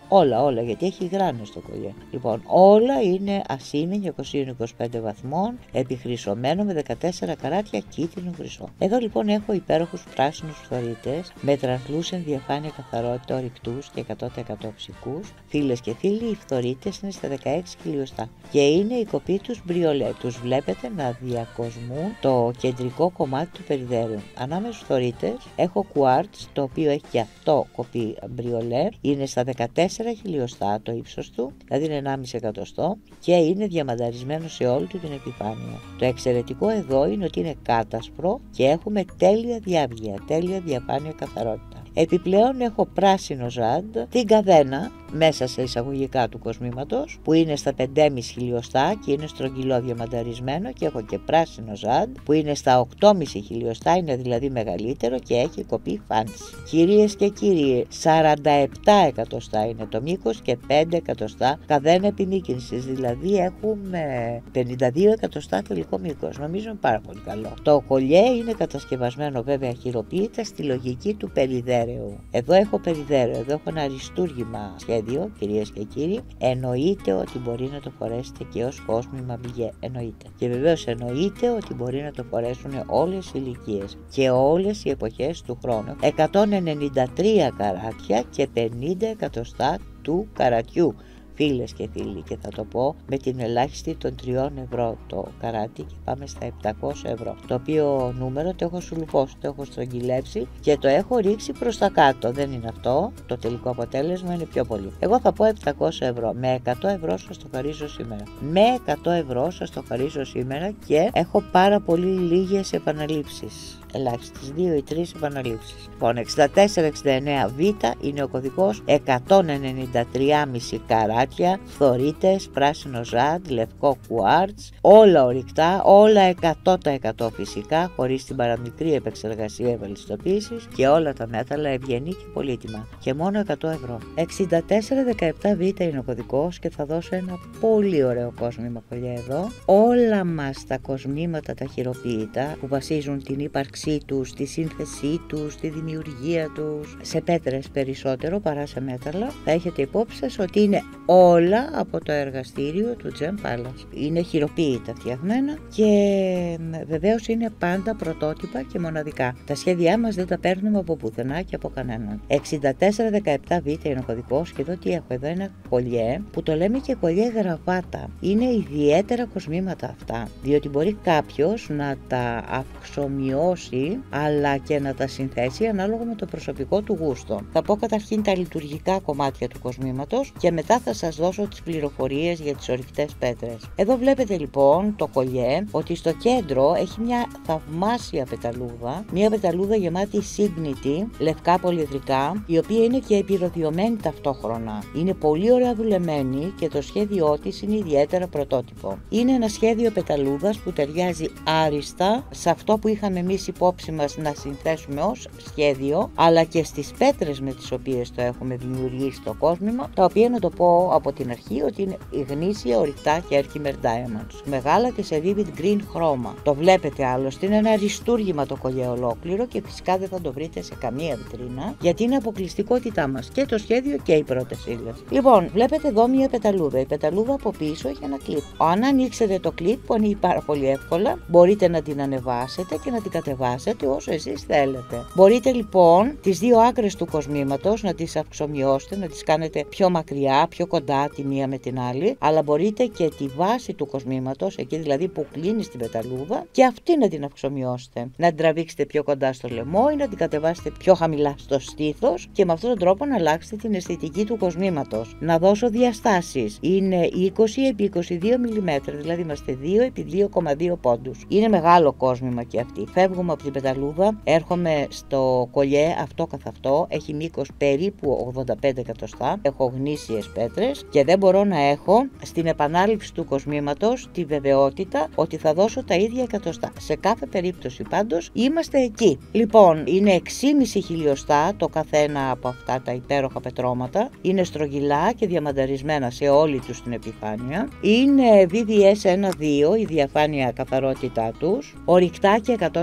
Όλα, όλα, γιατί έχει γράνες στο κολλιέ. Λοιπόν, όλα είναι ασήμι εννιακόσια είκοσι πέντε βαθμών, επιχρυσωμένο με δεκατέσσερα καράτια κίτρινο χρυσό. Εδώ λοιπόν έχω υπέροχους πράσινους φθορίτες με translucent διαφάνεια, καθαρότητα, ορυκτούς και εκατό τοις εκατό φυσικούς. Φίλες και φίλοι, οι φθορίτες είναι στα δεκαέξι χιλιοστά και είναι η κοπή τους μπριολέ. Τους βλέπετε να διακοσμούν το κεντρικό κομμάτι του περιδέρου. Ανάμεσα στους φθορίτες έχω quartz, το οποίο έχει και αυτό κοπή μπριολέ. Είναι στα δεκατέσσερα χιλιοστά το ύψος του, δηλαδή είναι ενάμιση εκατοστό, και είναι διαμανταρισμένο σε όλη του την επιφάνεια. Το εξαιρετικό εδώ είναι ότι είναι κάτασπρο και έχουμε τέλεια διάβγεια, τέλεια διαφάνεια, καθαρότητα. Επιπλέον έχω πράσινο ζάντ, την καδένα μέσα σε εισαγωγικά του κοσμήματος, που είναι στα πέντε κόμμα πέντε χιλιοστά και είναι στρογγυλό διαμανταρισμένο, και έχω και πράσινο ζάντ που είναι στα οκτώ κόμμα πέντε χιλιοστά, είναι δηλαδή μεγαλύτερο και έχει κοπή φάνση. Κυρίες και κύριοι, σαράντα επτά εκατοστά είναι το μήκος και πέντε εκατοστά καδένα επιμήκυνσης, δηλαδή έχουμε πενήντα δύο εκατοστά τελικό μήκος. Νομίζω είναι πάρα πολύ καλό. Το κολλιέ είναι κατασκευασμένο βέβαια χειροποίητα στη λογική του περιδέρεου. Εδώ έχω περιδέρεο, εδώ έχω ένα αριστούργημα σχέδιο, κυρίες και κύριοι. Εννοείται ότι μπορεί να το φορέσετε και ως κόσμημα μπιγέ. Εννοείται. Και βεβαίως εννοείται ότι μπορεί να το φορέσουν όλες οι ηλικίες και όλες οι εποχές του χρόνου. εκατόν ενενήντα τρία καράτια και πενήντα εκατοστά του καρατιού. Φίλες και φίλοι, και θα το πω με την ελάχιστη των τριών ευρώ το καράτι και πάμε στα επτακόσια ευρώ. Το οποίο νούμερο το έχω σουλουπώσει, το έχω στρογγυλέψει και το έχω ρίξει προς τα κάτω. Δεν είναι αυτό, το τελικό αποτέλεσμα είναι πιο πολύ. Εγώ θα πω επτακόσια ευρώ. Με εκατό ευρώ σας το χαρίζω σήμερα. Με εκατό ευρώ σας το χαρίζω σήμερα και έχω πάρα πολύ λίγες επαναλήψεις. Ελάχιστες, δύο ή τρεις επαναλήψεις. Λοιπόν, εξήντα τέσσερα εξήντα εννέα β είναι ο κωδικός, εκατόν ενενήντα τρία κόμμα πέντε καράτια, φθορίτες, πράσινο ζάντ, λευκό κουάρτς, όλα ορυκτά, όλα εκατό τοις εκατό φυσικά, χωρίς την παραμικρή επεξεργασία ευαλιστοποίησης, και όλα τα μέταλλα ευγενή και πολύτιμα. Και μόνο εκατό ευρώ. εξήντα τέσσερα δεκαεπτά β είναι ο κωδικός και θα δώσω ένα πολύ ωραίο κόσμημα κολλιέ εδώ. Όλα μας τα κοσμήματα τα χειροποίητα που βασίζουν την ύπαρξη τους, τη σύνθεσή τους, τη δημιουργία τους σε πέτρες περισσότερο παρά σε μέταλλα, θα έχετε υπόψη σας ότι είναι όλα από το εργαστήριο του Gem Palace. Είναι χειροποίητα φτιαγμένα και βεβαίως είναι πάντα πρωτότυπα και μοναδικά. Τα σχέδιά μας δεν τα παίρνουμε από πουθενά και από κανέναν. εξήντα τέσσερα δεκαεπτά β είναι ο κωδικός και εδώ τι έχω? Εδώ ένα κολλιέ που το λέμε και κολλιέ γραβάτα. Είναι ιδιαίτερα κοσμήματα αυτά, διότι μπορεί κάποιος να τα αυξομοιώσει αλλά και να τα συνθέσει ανάλογα με το προσωπικό του γούστο. Θα πω καταρχήν τα λειτουργικά κομμάτια του κοσμήματος και μετά θα σας δώσω τις πληροφορίες για τις ορυκτές πέτρες. Εδώ βλέπετε λοιπόν το κολλιέ ότι στο κέντρο έχει μια θαυμάσια πεταλούδα, μια πεταλούδα γεμάτη σύγνητη λευκά πολυεδρικά, η οποία είναι και επιρροδιωμένη ταυτόχρονα. Είναι πολύ ωραία δουλεμένη και το σχέδιό της είναι ιδιαίτερα πρωτότυπο. Είναι ένα σχέδιο πεταλούδας που ταιριάζει άριστα σε αυτό που είχαμε εμείς υπόψη μας να συνθέσουμε ως σχέδιο, αλλά και στις πέτρες με τις οποίες το έχουμε δημιουργήσει το κόσμημα, τα οποία να το πω από την αρχή ότι είναι γνήσια ορυκτά και Herkimer Diamonds. Μεγάλα και σε vivid green χρώμα. Το βλέπετε άλλωστε, είναι ένα αριστούργημα το κολλιέ ολόκληρο και φυσικά δεν θα το βρείτε σε καμία βιτρίνα, γιατί είναι αποκλειστικότητά μας και το σχέδιο και οι πρώτες ύλες. Λοιπόν, βλέπετε εδώ μια πεταλούδα. Η πεταλούδα από πίσω έχει ένα κλιπ. Αν ανοίξετε το κλιπ, που ανοίγει πάρα πολύ εύκολα, μπορείτε να την ανεβάσετε και να την κατεβάσετε όσο εσείς θέλετε. Μπορείτε λοιπόν τις δύο άκρες του κοσμήματος να τις αυξομοιώσετε, να τις κάνετε πιο μακριά, πιο κοντά τη μία με την άλλη, αλλά μπορείτε και τη βάση του κοσμήματος, εκεί δηλαδή που κλείνει στην πεταλούδα, και αυτή να την αυξομοιώσετε. Να την τραβήξετε πιο κοντά στο λαιμό ή να την κατεβάσετε πιο χαμηλά στο στήθος και με αυτόν τον τρόπο να αλλάξετε την αισθητική του κοσμήματος. Να δώσω διαστάσεις. Είναι είκοσι επί είκοσι δύο μιλιμέτρα, δηλαδή είμαστε δύο επί δύο κόμμα δύο πόντους. Είναι μεγάλο κόσμημα και αυτή. Φεύγουμε από την πεταλούδα, έρχομαι στο κολλιέ αυτό καθ' αυτό, έχει μήκος περίπου ογδόντα πέντε εκατοστά, έχω γνήσιες πέτρες και δεν μπορώ να έχω στην επανάληψη του κοσμήματος τη βεβαιότητα ότι θα δώσω τα ίδια εκατοστά. Σε κάθε περίπτωση πάντως είμαστε εκεί. Λοιπόν, είναι έξι κόμμα πέντε χιλιοστά το καθένα από αυτά τα υπέροχα πετρώματα, είναι στρογγυλά και διαμανταρισμένα σε όλη τους την επιφάνεια, είναι βι βι ες ένα δύο η διαφάνεια καθαρότητά τους, ορυκτά και εκατό τοις εκατό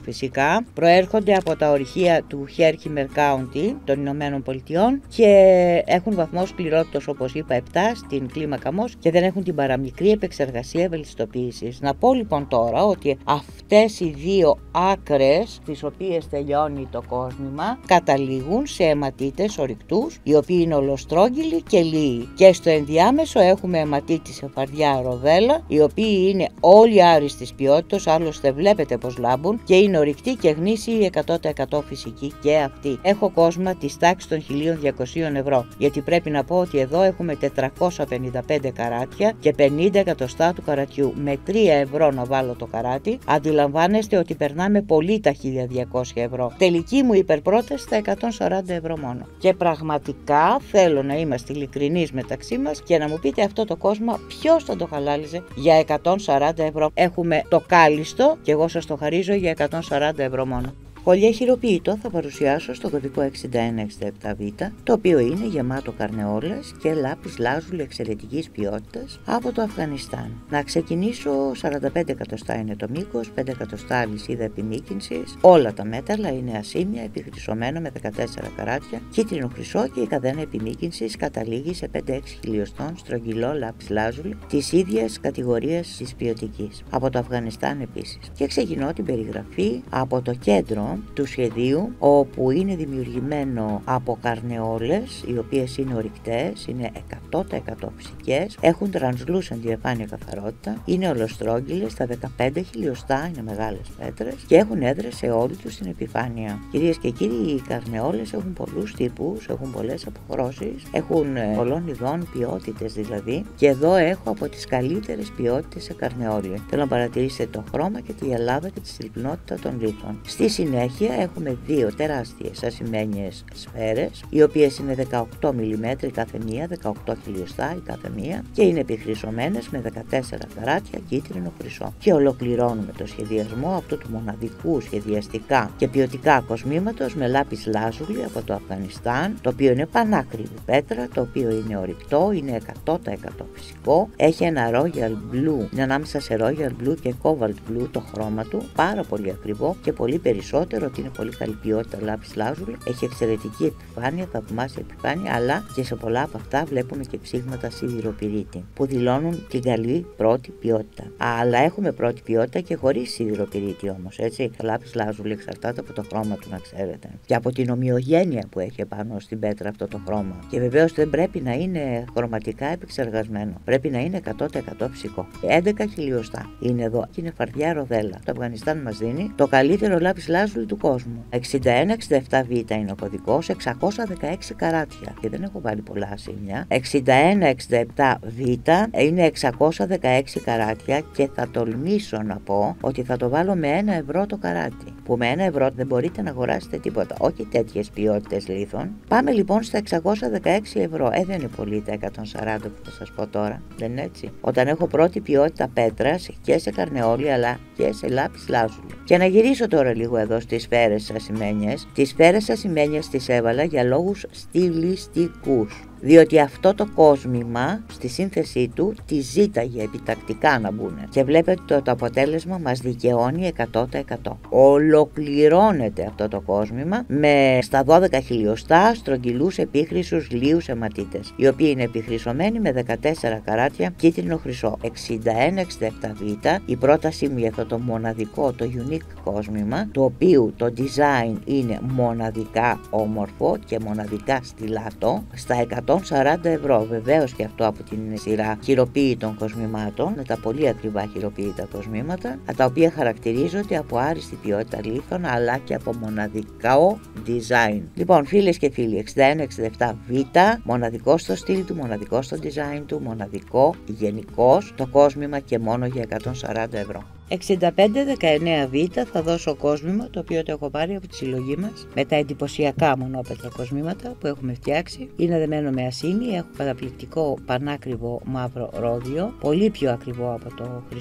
φυσικά. Προέρχονται από τα ορυχεία του Herkimer County των Ηνωμένων Πολιτειών και έχουν βαθμό σκληρότητος, όπως είπα, επτά στην κλίμακα Mohs και δεν έχουν την παραμικρή επεξεργασία ευελιστοποίησης. Να πω λοιπόν τώρα ότι αυτές οι δύο άκρες, τις οποίες τελειώνει το κόσμημα, καταλήγουν σε αιματίτες ορυκτούς, οι οποίοι είναι ολοστρόγγυλοι και λίοι. Και στο ενδιάμεσο έχουμε αιματίτη σε φαρδιά ροδέλα, οι οποίοι είναι όλοι άριστης ποιότητας, άλλωστε βλέπετε πως λάμπουν και είναι ορυκτοί και γνήσιοι, εκατό τοις εκατό φυσικοί και αυτοί. Έχω κόσμα της τάξης των χίλια διακόσια ευρώ, γιατί πρέπει να πω ότι εδώ έχουμε τετρακόσια πενήντα πέντε καράτια και πενήντα εκατοστά του καρατιού. Με τρία ευρώ να βάλω το καράτι, αντιλαμβάνεστε ότι περνάμε πολύ τα χίλια διακόσια ευρώ. Τελική μου υπερπρόταση στα εκατόν σαράντα ευρώ μόνο. Και πραγματικά θέλω να είμαστε ειλικρινείς μεταξύ μας και να μου πείτε αυτό το κόσμο ποιος θα το χαλάλιζε για εκατόν σαράντα ευρώ. Έχουμε το κάλιστο και εγώ σας το χαρίζω για εκατόν σαράντα ευρώ μόνο. Κολλιέ χειροποίητο θα παρουσιάσω στο κωδικό εξήντα ένα εξήντα επτά β, το οποίο είναι γεμάτο καρνεόλες και λάπης λάζουλη εξαιρετικής ποιότητας από το Αφγανιστάν. Να ξεκινήσω, σαράντα πέντε εκατοστά είναι το μήκος, πέντε εκατοστά αλυσίδα επιμήκυνσης, όλα τα μέταλλα είναι ασήμια, επιχρυσωμένα με δεκατέσσερα καράτια, κίτρινο χρυσό και η καδένα επιμήκυνσης καταλήγει σε πέντε έξι χιλιοστών στρογγυλό λάπης λάζουλη της ίδιας κατηγορίας της ποιοτικής. Από το Αφγανιστάν επίσης. Και ξεκινώ την περιγραφή από το κέντρο του σχεδίου, όπου είναι δημιουργημένο από καρνεόλες, οι οποίες είναι ορυκτές, είναι εκατό τοις εκατό φυσικές, έχουν translucent διαφάνεια καθαρότητα, είναι ολοστρόγγυλες, στα δεκαπέντε χιλιοστά είναι μεγάλες πέτρες και έχουν έδρες σε όλη τους την επιφάνεια. Κυρίες και κύριοι, οι καρνεόλες έχουν πολλούς τύπους, έχουν πολλές αποχρώσεις, έχουν πολλών ειδών, ποιότητες δηλαδή, και εδώ έχω από τις καλύτερες ποιότητες σε καρνεόλια. Θέλω να παρατηρήσετε το χρώμα και τη γυαλάδα και τη στριπνότητα των λίθων. Στη συνέχεια έχουμε δύο τεράστιες ασημένιες σφαίρες, οι οποίες είναι δεκαοκτώ μιλιμέτρα η κάθε μία, δεκαοκτώ χιλιοστά η κάθε μία και είναι επιχρυσωμένες με δεκατέσσερα καράτια κίτρινο χρυσό. Και ολοκληρώνουμε το σχεδιασμό αυτού του μοναδικού σχεδιαστικά και ποιοτικά κοσμήματος με λάπης λάζουλη από το Αφγανιστάν, το οποίο είναι πανάκριβη πέτρα, το οποίο είναι ορυκτό, είναι εκατό τοις εκατό φυσικό, έχει ένα royal blue, είναι ανάμεσα σε royal blue και cobalt blue το χρώμα του, πάρα πολύ ακριβό και πολύ περισσότερο ότι είναι πολύ καλή ποιότητα λάπης λάζουλη, έχει εξαιρετική επιφάνεια, θαυμάσια επιφάνεια, αλλά και σε πολλά από αυτά βλέπουμε και ψήγματα σιδηροπυρίτη που δηλώνουν την καλή πρώτη ποιότητα. Αλλά έχουμε πρώτη ποιότητα και χωρίς σιδηροπυρίτη όμως, έτσι. Το λάπης λάζουλη εξαρτάται από το χρώμα του, να ξέρετε, και από την ομοιογένεια που έχει επάνω στην πέτρα αυτό το χρώμα. Και βεβαίως δεν πρέπει να είναι χρωματικά επεξεργασμένο, πρέπει να είναι εκατό τοις εκατό φυσικό. έντεκα χιλιοστά είναι εδώ και είναι φαρδιά ροδέλα. Το Αφγανιστάν μας δίνει το καλύτερο λάπης λάζουλη του κόσμου. εξήντα ένα εξήντα επτά β είναι ο κωδικός, εξακόσια δεκαέξι καράτια και δεν έχω βάλει πολλά ασήμια. εξήντα ένα εξήντα επτά β είναι εξακόσια δεκαέξι καράτια και θα τολμήσω να πω ότι θα το βάλω με ένα ευρώ το καράτι. Που με ένα ευρώ δεν μπορείτε να αγοράσετε τίποτα, όχι τέτοιες ποιότητες λίθων. Πάμε λοιπόν στα εξακόσια δεκαέξι ευρώ. Ε, δεν είναι πολύ τα εκατόν σαράντα που θα σας πω τώρα, δεν είναι έτσι. Όταν έχω πρώτη ποιότητα πέτρας και σε καρνεόλι αλλά και σε λάπης λάζουλη. Και να γυρίσω τώρα λίγο εδώ στις σφαίρες ασημένιες. Τις σφαίρες ασημένιες τις έβαλα για λόγους στιλιστικούς. Διότι αυτό το κόσμημα στη σύνθεσή του τη ζήταγε επιτακτικά να μπουν. Και βλέπετε ότι το αποτέλεσμα μας δικαιώνει εκατό τοις εκατό. Ολοκληρώνεται αυτό το κόσμημα με στα δώδεκα χιλιοστά στρογγυλούς επίχρυσους λίους αιματίτες, οι οποίοι είναι επιχρυσωμένοι με δεκατέσσερα καράτια κίτρινο χρυσό. εξήντα ένα εξήντα επτά β, η πρότασή μου για αυτό το μοναδικό, το unique κόσμημα, το οποίο το design είναι μοναδικά όμορφο και μοναδικά στιλάτο, στα εκατό σαράντα ευρώ. Βεβαίως και αυτό από την σειρά χειροποίητων κοσμημάτων, με τα πολύ ακριβά χειροποίητα κοσμήματα, τα οποία χαρακτηρίζονται από άριστη ποιότητα λίθων αλλά και από μοναδικό design. Λοιπόν, φίλες και φίλοι, εξήντα ένα εξήντα επτά β, μοναδικό στο στυλ του, μοναδικό στο design του, μοναδικό γενικώς το κόσμημα και μόνο για εκατόν σαράντα ευρώ. εξήντα πέντε δεκαεννέα β θα δώσω κόσμημα, το οποίο το έχω πάρει από τη συλλογή μας, με τα εντυπωσιακά μονόπετρα κοσμήματα που έχουμε φτιάξει. Είναι δεμένο με ασήμι, έχω καταπληκτικό πανάκριβο μαύρο ρόδιο, πολύ πιο ακριβό από το χρυσό,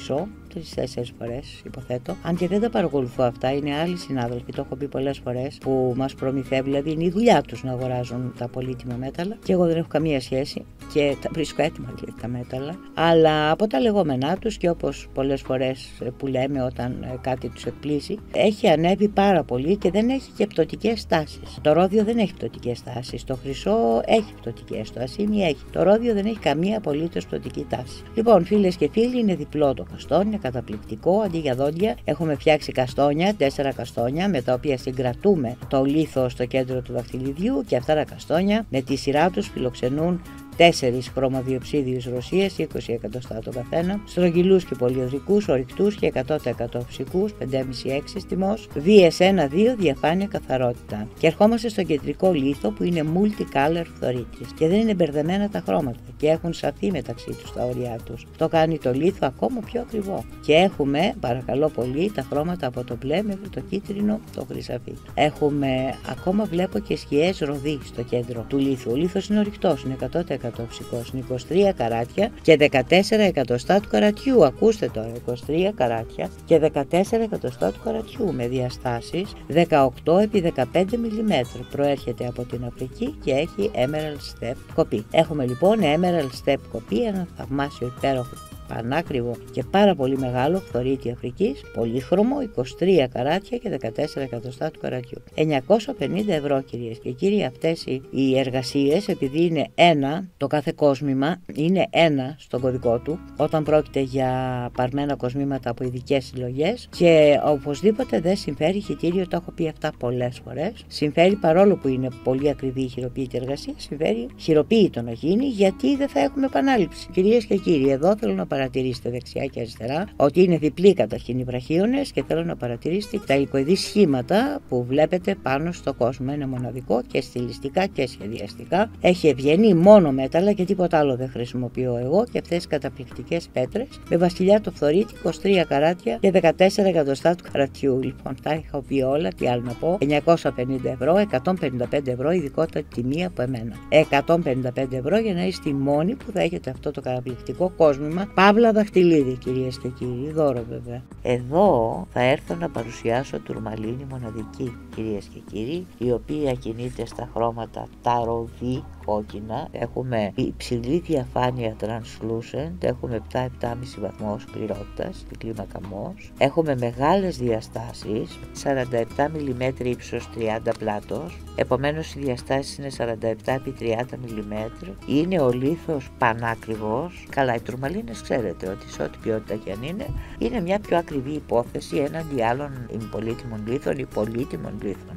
τρεις-τέσσερις φορές, υποθέτω. Αν και δεν τα παρακολουθώ αυτά, είναι άλλοι συνάδελφοι, το έχω πει πολλές φορές, που μας προμηθεύουν, δηλαδή είναι η δουλειά τους να αγοράζουν τα πολύτιμα μέταλλα και εγώ δεν έχω καμία σχέση και τα βρίσκω έτοιμα δηλαδή, τα μέταλλα. Αλλά από τα λεγόμενά τους και όπως πολλές φορές που λέμε όταν κάτι τους εκπλήσει, έχει ανέβει πάρα πολύ και δεν έχει και πτωτικές τάσεις. Το ρόδιο δεν έχει πτωτικές τάσεις. Το χρυσό έχει πτωτικές. Το ασίμι έχει. Το ρόδιο δεν έχει καμία απολύτως πτωτική τάση. Λοιπόν, φίλες και φίλοι, είναι διπλό το καστόνι, είναι καταπληκτικό. Αντί για δόντια, έχουμε φτιάξει καστόνια, τέσσερα καστόνια, με τα οποία συγκρατούμε το λίθο στο κέντρο του δαχτυλιδιού και αυτά τα καστόνια με τη σειρά τους φιλοξενούν τέσσερις χρωμοδιοψίδιους ρωσίες, είκοσι εκατοστά το καθένα, στρογγυλούς και πολυεδρικούς, ορυκτούς και εκατό τοις εκατό φυσικούς, πέντε κόμμα πέντε έξι τιμός, βι ες ένα δύο, διαφάνεια, καθαρότητα. Και ερχόμαστε στο κεντρικό λίθο που είναι multicolor φθορίτης και δεν είναι μπερδεμένα τα χρώματα και έχουν σαφή μεταξύ τους τα όρια τους. Το κάνει το λίθο ακόμα πιο ακριβό. Και έχουμε, παρακαλώ πολύ, τα χρώματα από το μπλε μέχρι το κίτρινο, το χρυσαφί. Έχουμε, ακόμα βλέπω και σκιές ροδί στο κέντρο του λίθου. Ο λίθος είναι ορυκτός, είναι εκατό τοις εκατό ψυχός, είναι είκοσι τρία καράτια και δεκατέσσερα εκατοστά του καρατιού. Ακούστε τώρα, είκοσι τρία καράτια και δεκατέσσερα εκατοστά του καρατιού με διαστάσεις δεκαοκτώ επί δεκαπέντε μιλιμέτρα. Προέρχεται από την Αφρική και έχει Emerald Step κοπή. Έχουμε λοιπόν Emerald Step κοπή, ένα θαυμάσιο υπέροχο πανάκριβο και πάρα πολύ μεγάλο φθορίτη Αφρικής, πολύχρωμο, είκοσι τρία καράτια και δεκατέσσερα εκατοστά του καρατιού. εννιακόσια πενήντα ευρώ, κυρίες και κύριοι. Αυτές οι εργασίες, επειδή είναι ένα, το κάθε κόσμημα είναι ένα στον κωδικό του, όταν πρόκειται για παρμένα κοσμήματα από ειδικές συλλογές, και οπωσδήποτε δεν συμφέρει χιτήριο, το έχω πει αυτά πολλές φορές. Συμφέρει, παρόλο που είναι πολύ ακριβή η χειροποίητη εργασία, συμφέρει χειροποίητο να γίνει, γιατί δεν θα έχουμε επανάληψη. Κυρίες και κύριοι, εδώ θέλω να παρατηρήσετε δεξιά και αριστερά ότι είναι διπλή καταρχήν οι βραχίονες και θέλω να παρατηρήσετε τα υλικοειδή σχήματα που βλέπετε πάνω στο κόσμο. Είναι μοναδικό και στιλιστικά και σχεδιαστικά. Έχει ευγενή μόνο μέταλλα και τίποτα άλλο δεν χρησιμοποιώ εγώ, και αυτές τις καταπληκτικές πέτρες με βασιλιά το φθορίτη, είκοσι τρία καράτια και δεκατέσσερα εκατοστά του καρατιού. Λοιπόν, τα είχα πει όλα, τι άλλο να πω. εννιακόσια πενήντα ευρώ, εκατόν πενήντα πέντε ευρώ, ειδικότητα τιμή από εμένα. εκατόν πενήντα πέντε ευρώ για να είστε οι μόνοι που θα έχετε αυτό το καταπληκτικό κόσμημα. Παύλα δαχτυλίδι, κυρίες και κύριοι, δώρο βέβαια. Εδώ θα έρθω να παρουσιάσω τουρμαλίνη μοναδική, κυρίες και κύριοι, η οποία κινείται στα χρώματα ταροδί κόκκινα. Έχουμε υψηλή διαφάνεια translucent, έχουμε επτά επτά κόμμα πέντε βαθμό σκληρότητας στην κλίμακα Mohs. Έχουμε μεγάλες διαστάσεις, σαράντα επτά μιλιμέτρα ύψος, τριάντα πλάτος. Επομένως οι διαστάσεις είναι σαράντα επτά επί τριάντα μιλιμέτρα. Είναι ο λίθος πανάκριβος. Καλά, οι τουρμαλίνες ξέρετε ότι σε ό,τι ποιότητα και αν είναι, είναι μια πιο ακριβή υπόθεση έναντι άλλων πολύτιμων λίθων ή πολύτιμων λίθων.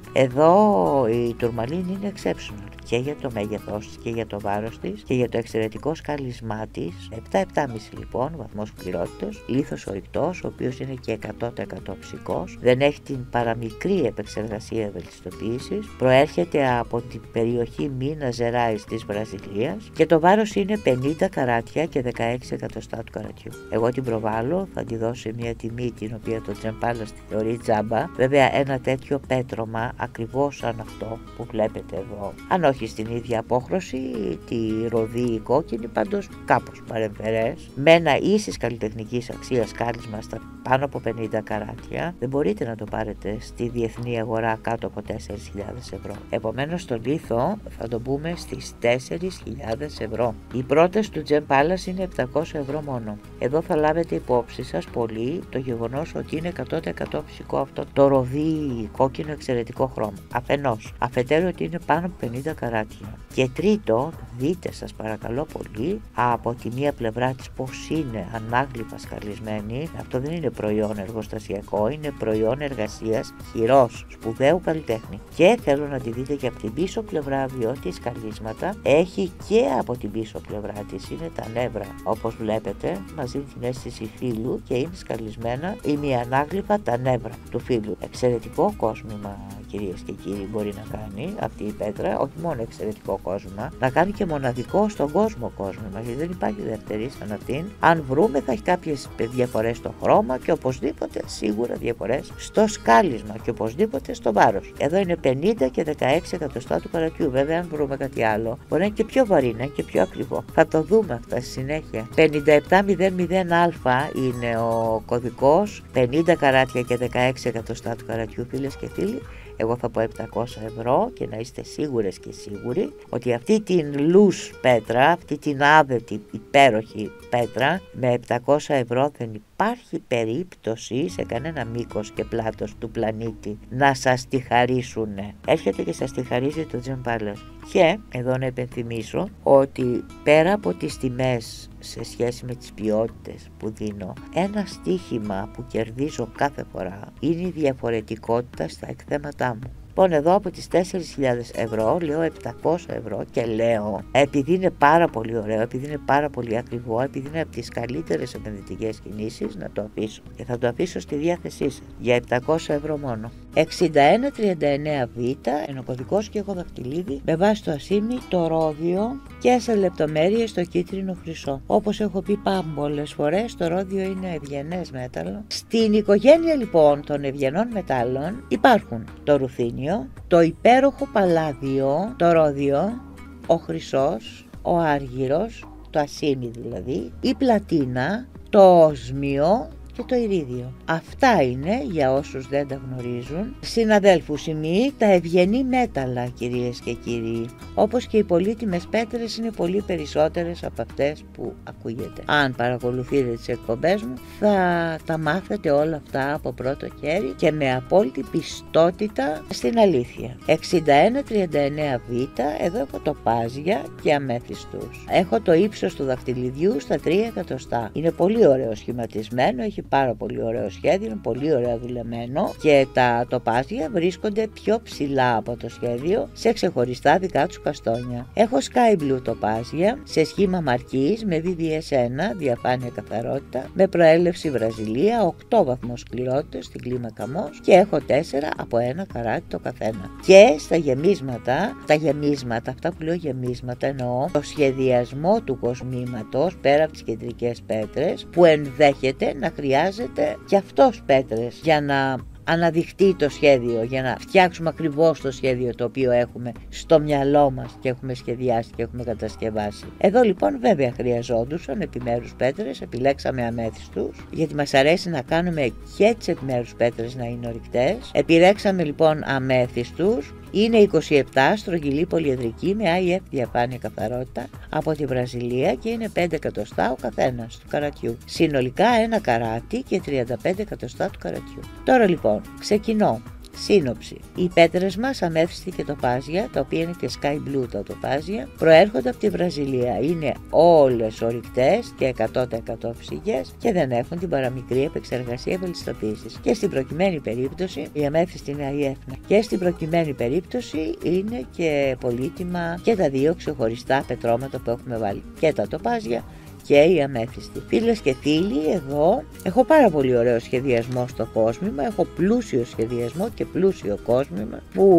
Εδώ η τουρμαλίνη είναι exceptional και για το μέγεθός της και για το βάρος της και για το εξαιρετικό σκάλισμά της. επτά επτά κόμμα πέντε λοιπόν βαθμό σκληρότητας, λίθος ορυκτός, ο οποίος είναι και εκατό τοις εκατό ψυχός, δεν έχει την παραμικρή επεξεργασία ευελιστοποίησης, προέρχεται από την περιοχή Μίνας Ζεράης της Βραζιλίας και το βάρος είναι πενήντα καράτια και δεκαέξι εκατοστά του καρατιού. Εγώ την προβάλλω, θα τη δώσω μια τιμή την οποία το Gem Palace τη θεωρεί τζάμπα. Βέβαια ένα τέτοιο πέτρωμα ακριβώς σαν αυτό που βλέπετε εδώ, αν όχι στην ίδια απόχρωση, τη ροδί κόκκινη, πάντως κάπως παρεμφερές, με ένα ίσης καλλιτεχνικής αξίας κάλισμα στα πάνω από πενήντα καράτια, δεν μπορείτε να το πάρετε στη διεθνή αγορά κάτω από τέσσερις χιλιάδες ευρώ. Επομένως το λίθο θα το πούμε στις τέσσερις χιλιάδες ευρώ. Οι πρώτες του Gem Palace είναι επτακόσια ευρώ μόνο. Εδώ θα λάβετε υπόψη σας πολύ το γεγονός ότι είναι εκατό τοις εκατό φυσικό αυτό το ροδί κόκκινο εξαιρετικό χρώμα. Αφενός. Αφετέρου ότι είναι πάνω από πενήντα καράτια. Και τρίτο, δείτε σας παρακαλώ πολύ από τη μία πλευρά της πως είναι ανάγλυφα σκαλισμένη. Αυτό δεν είναι προϊόν εργοστασιακό, είναι προϊόν εργασίας χειρός, σπουδαίου καλλιτέχνη. Και θέλω να τη δείτε και από την πίσω πλευρά, διότι σκαλίσματα έχει και από την πίσω πλευρά της. Είναι τα νεύρα, όπως βλέπετε, μαζί την αίσθηση φύλου και είναι σκαλισμένα ημιανάγλυφα τα νεύρα του φύλου. Εξαιρετικό κόσμημα, κυρίες και κύριοι, μπορεί να κάνει αυτή η πέτρα, όχι μόνο εξαιρετικό κόσμημα, να κάνει και μοναδικό στον κόσμο κόσμημα, γιατί δεν υπάρχει δεύτερη σαν αυτήν. Αν βρούμε, θα έχει κάποιες διαφορές στο χρώμα και οπωσδήποτε σίγουρα διαφορές στο σκάλισμα και οπωσδήποτε στο βάρος. Εδώ είναι πενήντα και δεκαέξι εκατοστά του καρατιού. Βέβαια, αν βρούμε κάτι άλλο, μπορεί να είναι και πιο βαρύ, να είναι και πιο ακριβό. Θα το δούμε αυτά στη συνέχεια. πενήντα επτά μηδέν μηδέν α είναι ο κωδικός, πενήντα καράτια και δεκαέξι εκατοστά του καρατιού, φίλες και φίλοι. Εγώ θα πω επτακόσια ευρώ και να είστε σίγουρες και σίγουροι ότι αυτή την loose πέτρα, αυτή την άδετη υπέροχη πέτρα με επτακόσια ευρώ δεν υπάρχει περίπτωση σε κανένα μήκος και πλάτος του πλανήτη να σας τη χαρίσουν. Έρχεται και σας τη χαρίζει το Gem Palace. Και εδώ να υπενθυμίσω ότι πέρα από τις τιμές σε σχέση με τις ποιότητες που δίνω, ένα στοίχημα που κερδίζω κάθε φορά είναι η διαφορετικότητα στα εκθέματά μου. Λοιπόν, εδώ από τις τέσσερις χιλιάδες ευρώ λέω επτακόσια ευρώ και λέω, επειδή είναι πάρα πολύ ωραίο, επειδή είναι πάρα πολύ ακριβό, επειδή είναι από τις καλύτερες επενδυτικές κινήσεις, να το αφήσω. Και θα το αφήσω στη διάθεσή σας για επτακόσια ευρώ μόνο. εξήντα ένα τριάντα εννέα β, ενοκωδικός και έχω δαχτυλίδι, με βάση το ασήμι, το ρόδιο και σε λεπτομέρειες το κίτρινο χρυσό. Όπως έχω πει πολλές φορές, το ρόδιο είναι ευγενές μέταλλο. Στην οικογένεια λοιπόν των ευγενών μετάλλων υπάρχουν το ρουθίνιο, το υπέροχο παλάδιο, το ρόδιο, ο χρυσός, ο άργυρος, το ασήμι δηλαδή, η πλατίνα, το όσμιο και το ηρίδιο. Αυτά είναι, για όσους δεν τα γνωρίζουν, συναδέλφους ημί, τα ευγενή μέταλλα, κυρίες και κύριοι. Όπως και οι πολύτιμες πέτρες είναι πολύ περισσότερες από αυτές που ακούγεται. Αν παρακολουθείτε τις εκπομπές μου, θα τα μάθετε όλα αυτά από πρώτο χέρι και με απόλυτη πιστότητα στην αλήθεια. εξήντα ένα τριάντα εννέα β, εδώ έχω τοπάζια και αμέθιστους. Έχω το ύψος του δαχτυλιδιού στα τρία εκατοστά. Είναι πολύ ωραίο σχηματισμένο, έχει πάρα πολύ ωραίο σχέδιο, είναι πολύ ωραία δουλεμένο και τα τοπάζια βρίσκονται πιο ψηλά από το σχέδιο σε ξεχωριστά δικά τους καστόνια. Έχω sky blue τοπάζια σε σχήμα μαρκής με βι βι ες ένα, διαφάνεια καθαρότητα, με προέλευση Βραζιλία, οκτώ βαθμός σκληρότητας στην κλίμακα Mohs και έχω τέσσερα από ένα καράτι το καθένα. Και στα γεμίσματα, τα γεμίσματα, αυτά που λέω γεμίσματα εννοώ το σχεδιασμό του κοσμήματος πέρα από τις κεντρικές πέτρες που ενδέχεται να χρειάζεται και αυτός πέτρες για να αναδειχτεί το σχέδιο, για να φτιάξουμε ακριβώς το σχέδιο το οποίο έχουμε στο μυαλό μας και έχουμε σχεδιάσει και έχουμε κατασκευάσει. Εδώ λοιπόν βέβαια χρειαζόντουσαν επιμέρους πέτρες, επιλέξαμε αμέθιστους γιατί μας αρέσει να κάνουμε και τις επιμέρους πέτρες να είναι ορυκτές. Επιλέξαμε λοιπόν αμέθιστους. Είναι είκοσι επτά, στρογγυλή πολυεδρική με άι εφ διαφάνεια καθαρότητα από τη Βραζιλία και είναι πέντε εκατοστά ο καθένας του καρατιού. Συνολικά ένα καράτι και τριάντα πέντε εκατοστά του καρατιού. Τώρα λοιπόν, ξεκινώ. Σύνοψη. Οι πέτρες μας, αμέθιστη και τοπάζια, τα οποία είναι και sky blue τα τοπάζια, προέρχονται από τη Βραζιλία. Είναι όλες ορυκτές και εκατό τοις εκατό φυσικές και δεν έχουν την παραμικρή επεξεργασία ευελιστοποίησης. Και στην προκειμένη περίπτωση, η αμέθιστη είναι άι εφ. Και στην προκειμένη περίπτωση είναι και πολύτιμα και τα δύο ξεχωριστά πετρώματα που έχουμε βάλει. Και τα τοπάζια και η αμέθιστη. Φίλες και φίλοι, εδώ έχω πάρα πολύ ωραίο σχεδιασμό στο κόσμημα, έχω πλούσιο σχεδιασμό και πλούσιο κόσμημα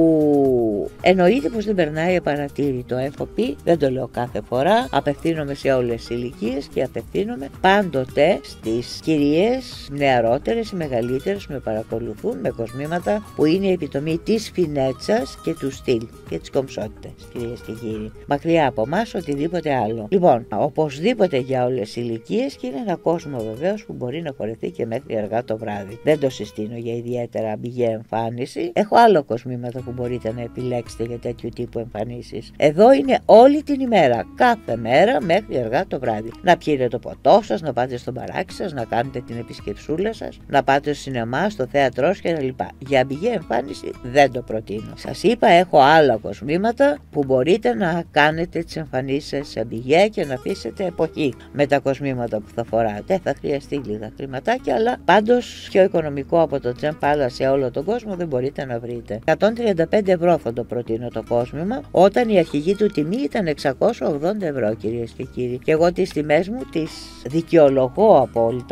που εννοείται πως δεν περνάει απαρατήρητο. Έχω πει, δεν το λέω κάθε φορά, απευθύνομαι σε όλες τις ηλικίες και απευθύνομαι πάντοτε στις κυρίες νεαρότερες ή μεγαλύτερες που με παρακολουθούν με κοσμήματα που είναι η επιτομή της φινέτσας και του στυλ και της κομψότητας, κυρίες και κύριοι. Μακριά από εμάς οτιδήποτε άλλο. Λοιπόν, οπωσδήποτε για όλες τις ηλικίες και είναι ένα κόσμο βεβαίως που μπορεί να φορεθεί και μέχρι αργά το βράδυ. Δεν το συστήνω για ιδιαίτερα αμπιγέ εμφάνιση. Έχω άλλο κοσμήματα που μπορείτε να επιλέξετε για τέτοιου τύπου εμφανίσεις. Εδώ είναι όλη την ημέρα, κάθε μέρα μέχρι αργά το βράδυ. Να πιείτε το ποτό σας, να πάτε στο μπαράκι σας, να κάνετε την επισκεψούλα σας, να πάτε στο σινεμά, στο θέατρό κτλ. Για αμπιγέ εμφάνιση δεν το προτείνω. Σας είπα, έχω άλλα κοσμήματα που μπορείτε να κάνετε τις εμφανίσεις σας σε αμπιγέ και να αφήσετε εποχή με τα κοσμήματα που θα φοράτε. Θα χρειαστεί λίγα χρηματάκια, αλλά πάντως πιο οικονομικό από το Gem Palace σε όλο τον κόσμο δεν μπορείτε να βρείτε. εκατόν τριάντα πέντε ευρώ θα το προτείνω το κόσμημα, όταν η αρχική του τιμή ήταν εξακόσια ογδόντα ευρώ, κυρίες και κύριοι. Και εγώ τις τιμές μου τις δικαιολογώ απόλυτα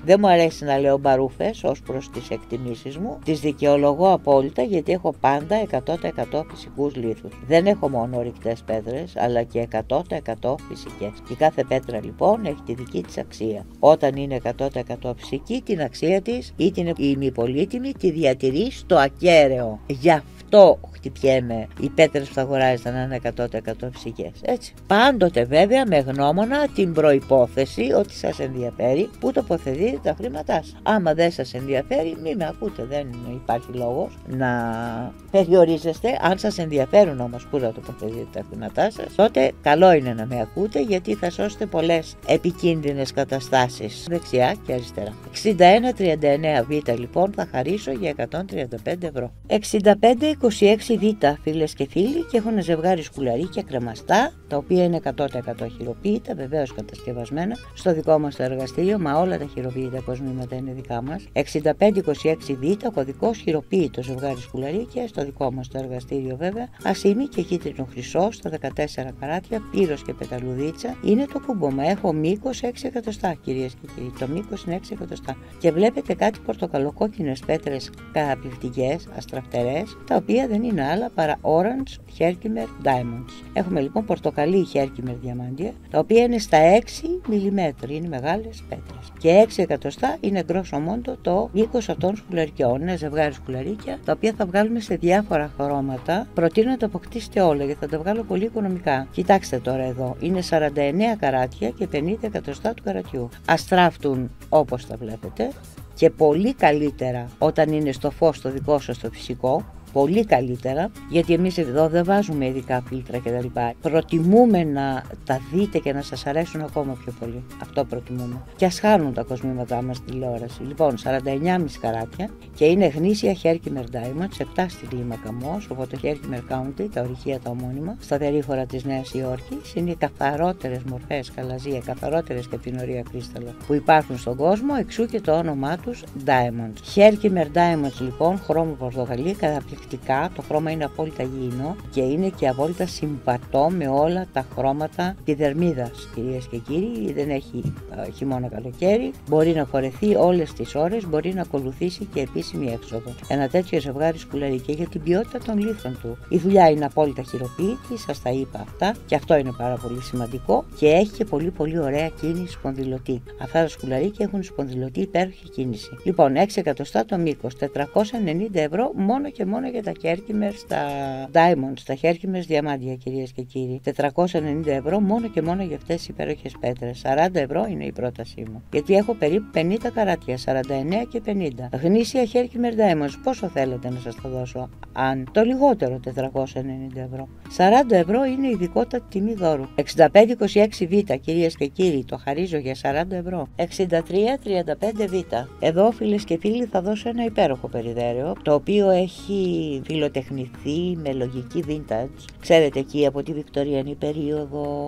Δεν μου αρέσει να λέω μπαρούφες ως προς τις εκτιμήσεις μου. Τις δικαιολογώ απόλυτα γιατί έχω πάντα εκατό τοις εκατό φυσικούς λίθους. Δεν έχω μόνο ορυκτές πέτρες, αλλά και εκατό τοις εκατό φυσικές. Και κάθε πέτρα λοιπόν έχει τη δική της αξία. Όταν είναι εκατό τοις εκατό φυσική, την αξία της ή την ημιπολίτιμη τη διατηρεί στο ακέραιο. Γι' αυτό χτυπιέμαι οι πέτρες που θα αγοράζετε να είναι εκατό τοις εκατό φυσικές. Έτσι. Πάντοτε βέβαια με γνώμονα την προϋπόθεση ότι σας ενδιαφέρει που τοποθετείτε τα χρήματά σας. Άμα δεν σας ενδιαφέρει, μην με ακούτε. Δεν υπάρχει λόγος να περιορίζεστε. Αν σας ενδιαφέρουν όμως που θα τοποθετείτε τα χρήματά σας, τότε καλό είναι να με ακούτε γιατί θα σώσετε πολλές επικίνδυνες καταστάσεις δεξιά και αριστερά. εξήντα ένα τριάντα εννέα β λοιπόν θα χαρίσω για εκατόν τριάντα πέντε ευρώ. εξήντα πέντε είκοσι έξι β φίλες και φίλοι και έχω ένα ζευγάρι σκουλαρίκια κρεμαστά, τα οποία είναι εκατό τοις εκατό χειροποίητα, βεβαίως κατασκευασμένα στο δικό μας το εργαστήριο, μα όλα τα χειροποίητα κοσμήματα είναι δικά μας. εξήντα πέντε είκοσι έξι β, κωδικός χειροποίητο ζευγάρι σκουλαρίκια στο δικό μας το εργαστήριο βέβαια, ασήμι και κίτρινο χρυσό στα δεκατέσσερα καράτια, πύρος και πεταλουδίτσα. Είναι το κούμπομα. Έχω μήκος έξι εκατοστά κυρίες και κύριοι. Το μήκος είναι έξι εκατοστά. Και βλέπετε κάτι πορτοκαλοκόκκινες πέτρες καταπληκτικές, αστραφτερές, τα οποία δεν είναι άλλα παρά Orange Herkimer Diamonds. Έχουμε λοιπόν πορτοκαλί Herkimer διαμάντια, τα οποία είναι στα έξι μιλιμέτρα, είναι μεγάλες πέτρες. Και έξι εκατοστά είναι grosso modo το μήκος αυτών σκουλαρικιών. Είναι ζευγάρι σκουλαρίκια, τα οποία θα βγάλουμε σε διάφορα χρώματα. Προτείνω να τα αποκτήσετε όλα, γιατί θα τα βγάλω πολύ οικονομικά. Κοιτάξτε τώρα εδώ, είναι σαράντα εννέα καράτια και πενήντα εκατοστά του καρατιού. Αστράφτουν όπως τα βλέπετε και πολύ καλύτερα όταν είναι στο φως το δικό σας το φυσικό. Πολύ καλύτερα, γιατί εμείς εδώ δεν βάζουμε ειδικά φίλτρα κτλ. Προτιμούμε να τα δείτε και να σας αρέσουν ακόμα πιο πολύ. Αυτό προτιμούμε. Και ας χάνουν τα κοσμήματά μας στη τηλεόραση. Λοιπόν, σαράντα εννέα κόμμα πέντε καράτια και είναι γνήσια Herkimer Diamonds, επτά στη κλίμακα Mohs, οπότε Herkimer County, τα ορυχεία τα ομώνυμα, στα περίχωρα της Νέας Υόρκης. Είναι οι καθαρότερες μορφές καλαζία, καθαρότερες και πινωρία κρίσταλο που υπάρχουν στον κόσμο, εξού και το όνομά τους Diamonds. Herkimer Diamonds λοιπόν, χρώμο πορτοκαλί, καταπληκτικό. Το χρώμα είναι απόλυτα γήινο και είναι και απόλυτα συμβατό με όλα τα χρώματα επιδερμίδας, κυρίες και κύριοι. Δεν έχει χειμώνα καλοκαίρι, μπορεί να φορεθεί όλες τις ώρες, μπορεί να ακολουθήσει και επίσημη έξοδο. Ένα τέτοιο ζευγάρι σκουλαρίκια για την ποιότητα των λίθων του. Η δουλειά είναι απόλυτα χειροποίητη, σας τα είπα αυτά και αυτό είναι πάρα πολύ σημαντικό και έχει και πολύ πολύ ωραία κίνηση σπονδυλωτή. Αυτά τα σκουλαρίκια έχουν σπονδυλωτή υπέροχη κίνηση. Λοιπόν, έξι εκατοστά το μήκος, τετρακόσια ενενήντα ευρώ μόνο και μόνο για τα Herkimer στα Diamonds, τα Herkimer διαμάντια κυρίες και κύριοι. τετρακόσια ενενήντα ευρώ μόνο και μόνο για αυτές τις υπέροχες πέτρες. σαράντα ευρώ είναι η πρότασή μου. Γιατί έχω περίπου πενήντα καράτια, σαράντα εννέα και πενήντα. Γνήσια Herkimer Diamonds, πόσο θέλετε να σας το δώσω? Αν το λιγότερο τετρακόσια ενενήντα ευρώ. σαράντα ευρώ είναι η ειδικότατη τιμή δώρου. εξήντα πέντε είκοσι έξι β κυρίες και κύριοι, το χαρίζω για σαράντα ευρώ. εξήντα τρία τριάντα πέντε β. Εδώ φίλες και φίλοι θα δώσω ένα υπέροχο περιδέρεο, το οποίο έχει φιλοτεχνηθεί με λογική vintage. Ξέρετε, εκεί από τη Βικτωριανή περίοδο,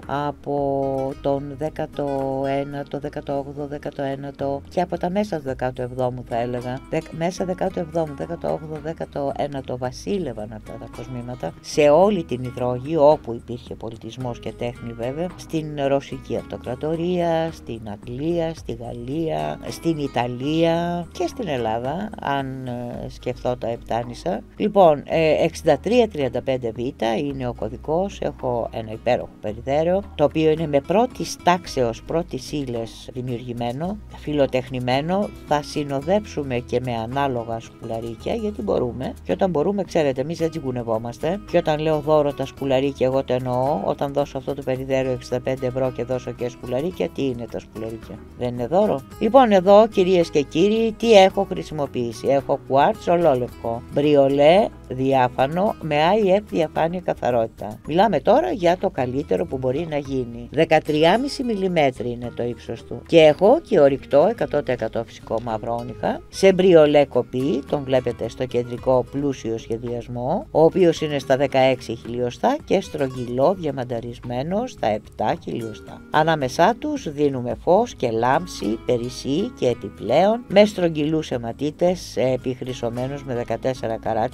από τον δέκατο ένατο, δέκατο όγδοο, δέκατο ένατο και από τα μέσα του δέκατου εβδόμου θα έλεγα. Δεκ, μέσα δέκατο εβδόμου, δέκατο όγδοο, δέκατο ένατο βασίλευαν αυτά τα κοσμήματα σε όλη την Ιδρώγη όπου υπήρχε πολιτισμός και τέχνη βέβαια. Στην Ρωσική Αυτοκρατορία, στην Αγγλία, στη Γαλλία, στην Ιταλία και στην Ελλάδα, αν σκεφτώ τα επτάνησα. Λοιπόν, εξήντα τρία τριάντα πέντε β είναι ο κωδικός, έχω ένα υπέροχο περιδέρεο, το οποίο είναι με πρώτης τάξεως, πρώτης ύλες δημιουργημένο, φιλοτεχνημένο, θα συνοδέψουμε και με ανάλογα σκουλαρίκια, γιατί μπορούμε, και όταν μπορούμε, ξέρετε, εμείς δεν τσιγκουνευόμαστε, και όταν λέω δώρο τα σκουλαρίκια, εγώ το εννοώ, όταν δώσω αυτό το περιδέρεο εξήντα πέντε ευρώ και δώσω και σκουλαρίκια, τι είναι τα σκουλαρίκια? Δεν είναι δώρο? Λοιπόν, εδώ κυρίες και κύριοι, τι έχω χρησιμοποιήσει? Έχω κουάρτς ολόλευκο, μπριολέ διάφανο με άι εφ διαφάνεια καθαρότητα. Μιλάμε τώρα για το καλύτερο που μπορεί να γίνει. δεκατρία κόμμα πέντε μιλιμέτρα είναι το ύψος του. Και έχω και ορυκτό εκατό τοις εκατό φυσικό μαύρο όνυχα σε μπριολέ κοπή, τον βλέπετε στο κεντρικό πλούσιο σχεδιασμό, ο οποίος είναι στα δεκαέξι χιλιοστά και στρογγυλό διαμανταρισμένο στα επτά χιλιοστά. Ανάμεσά τους δίνουμε φως και λάμψη, περισσή και επιπλέον με στρογγυλούς αιματίτες επιχρυσωμένους με δεκατέσσερα καράτια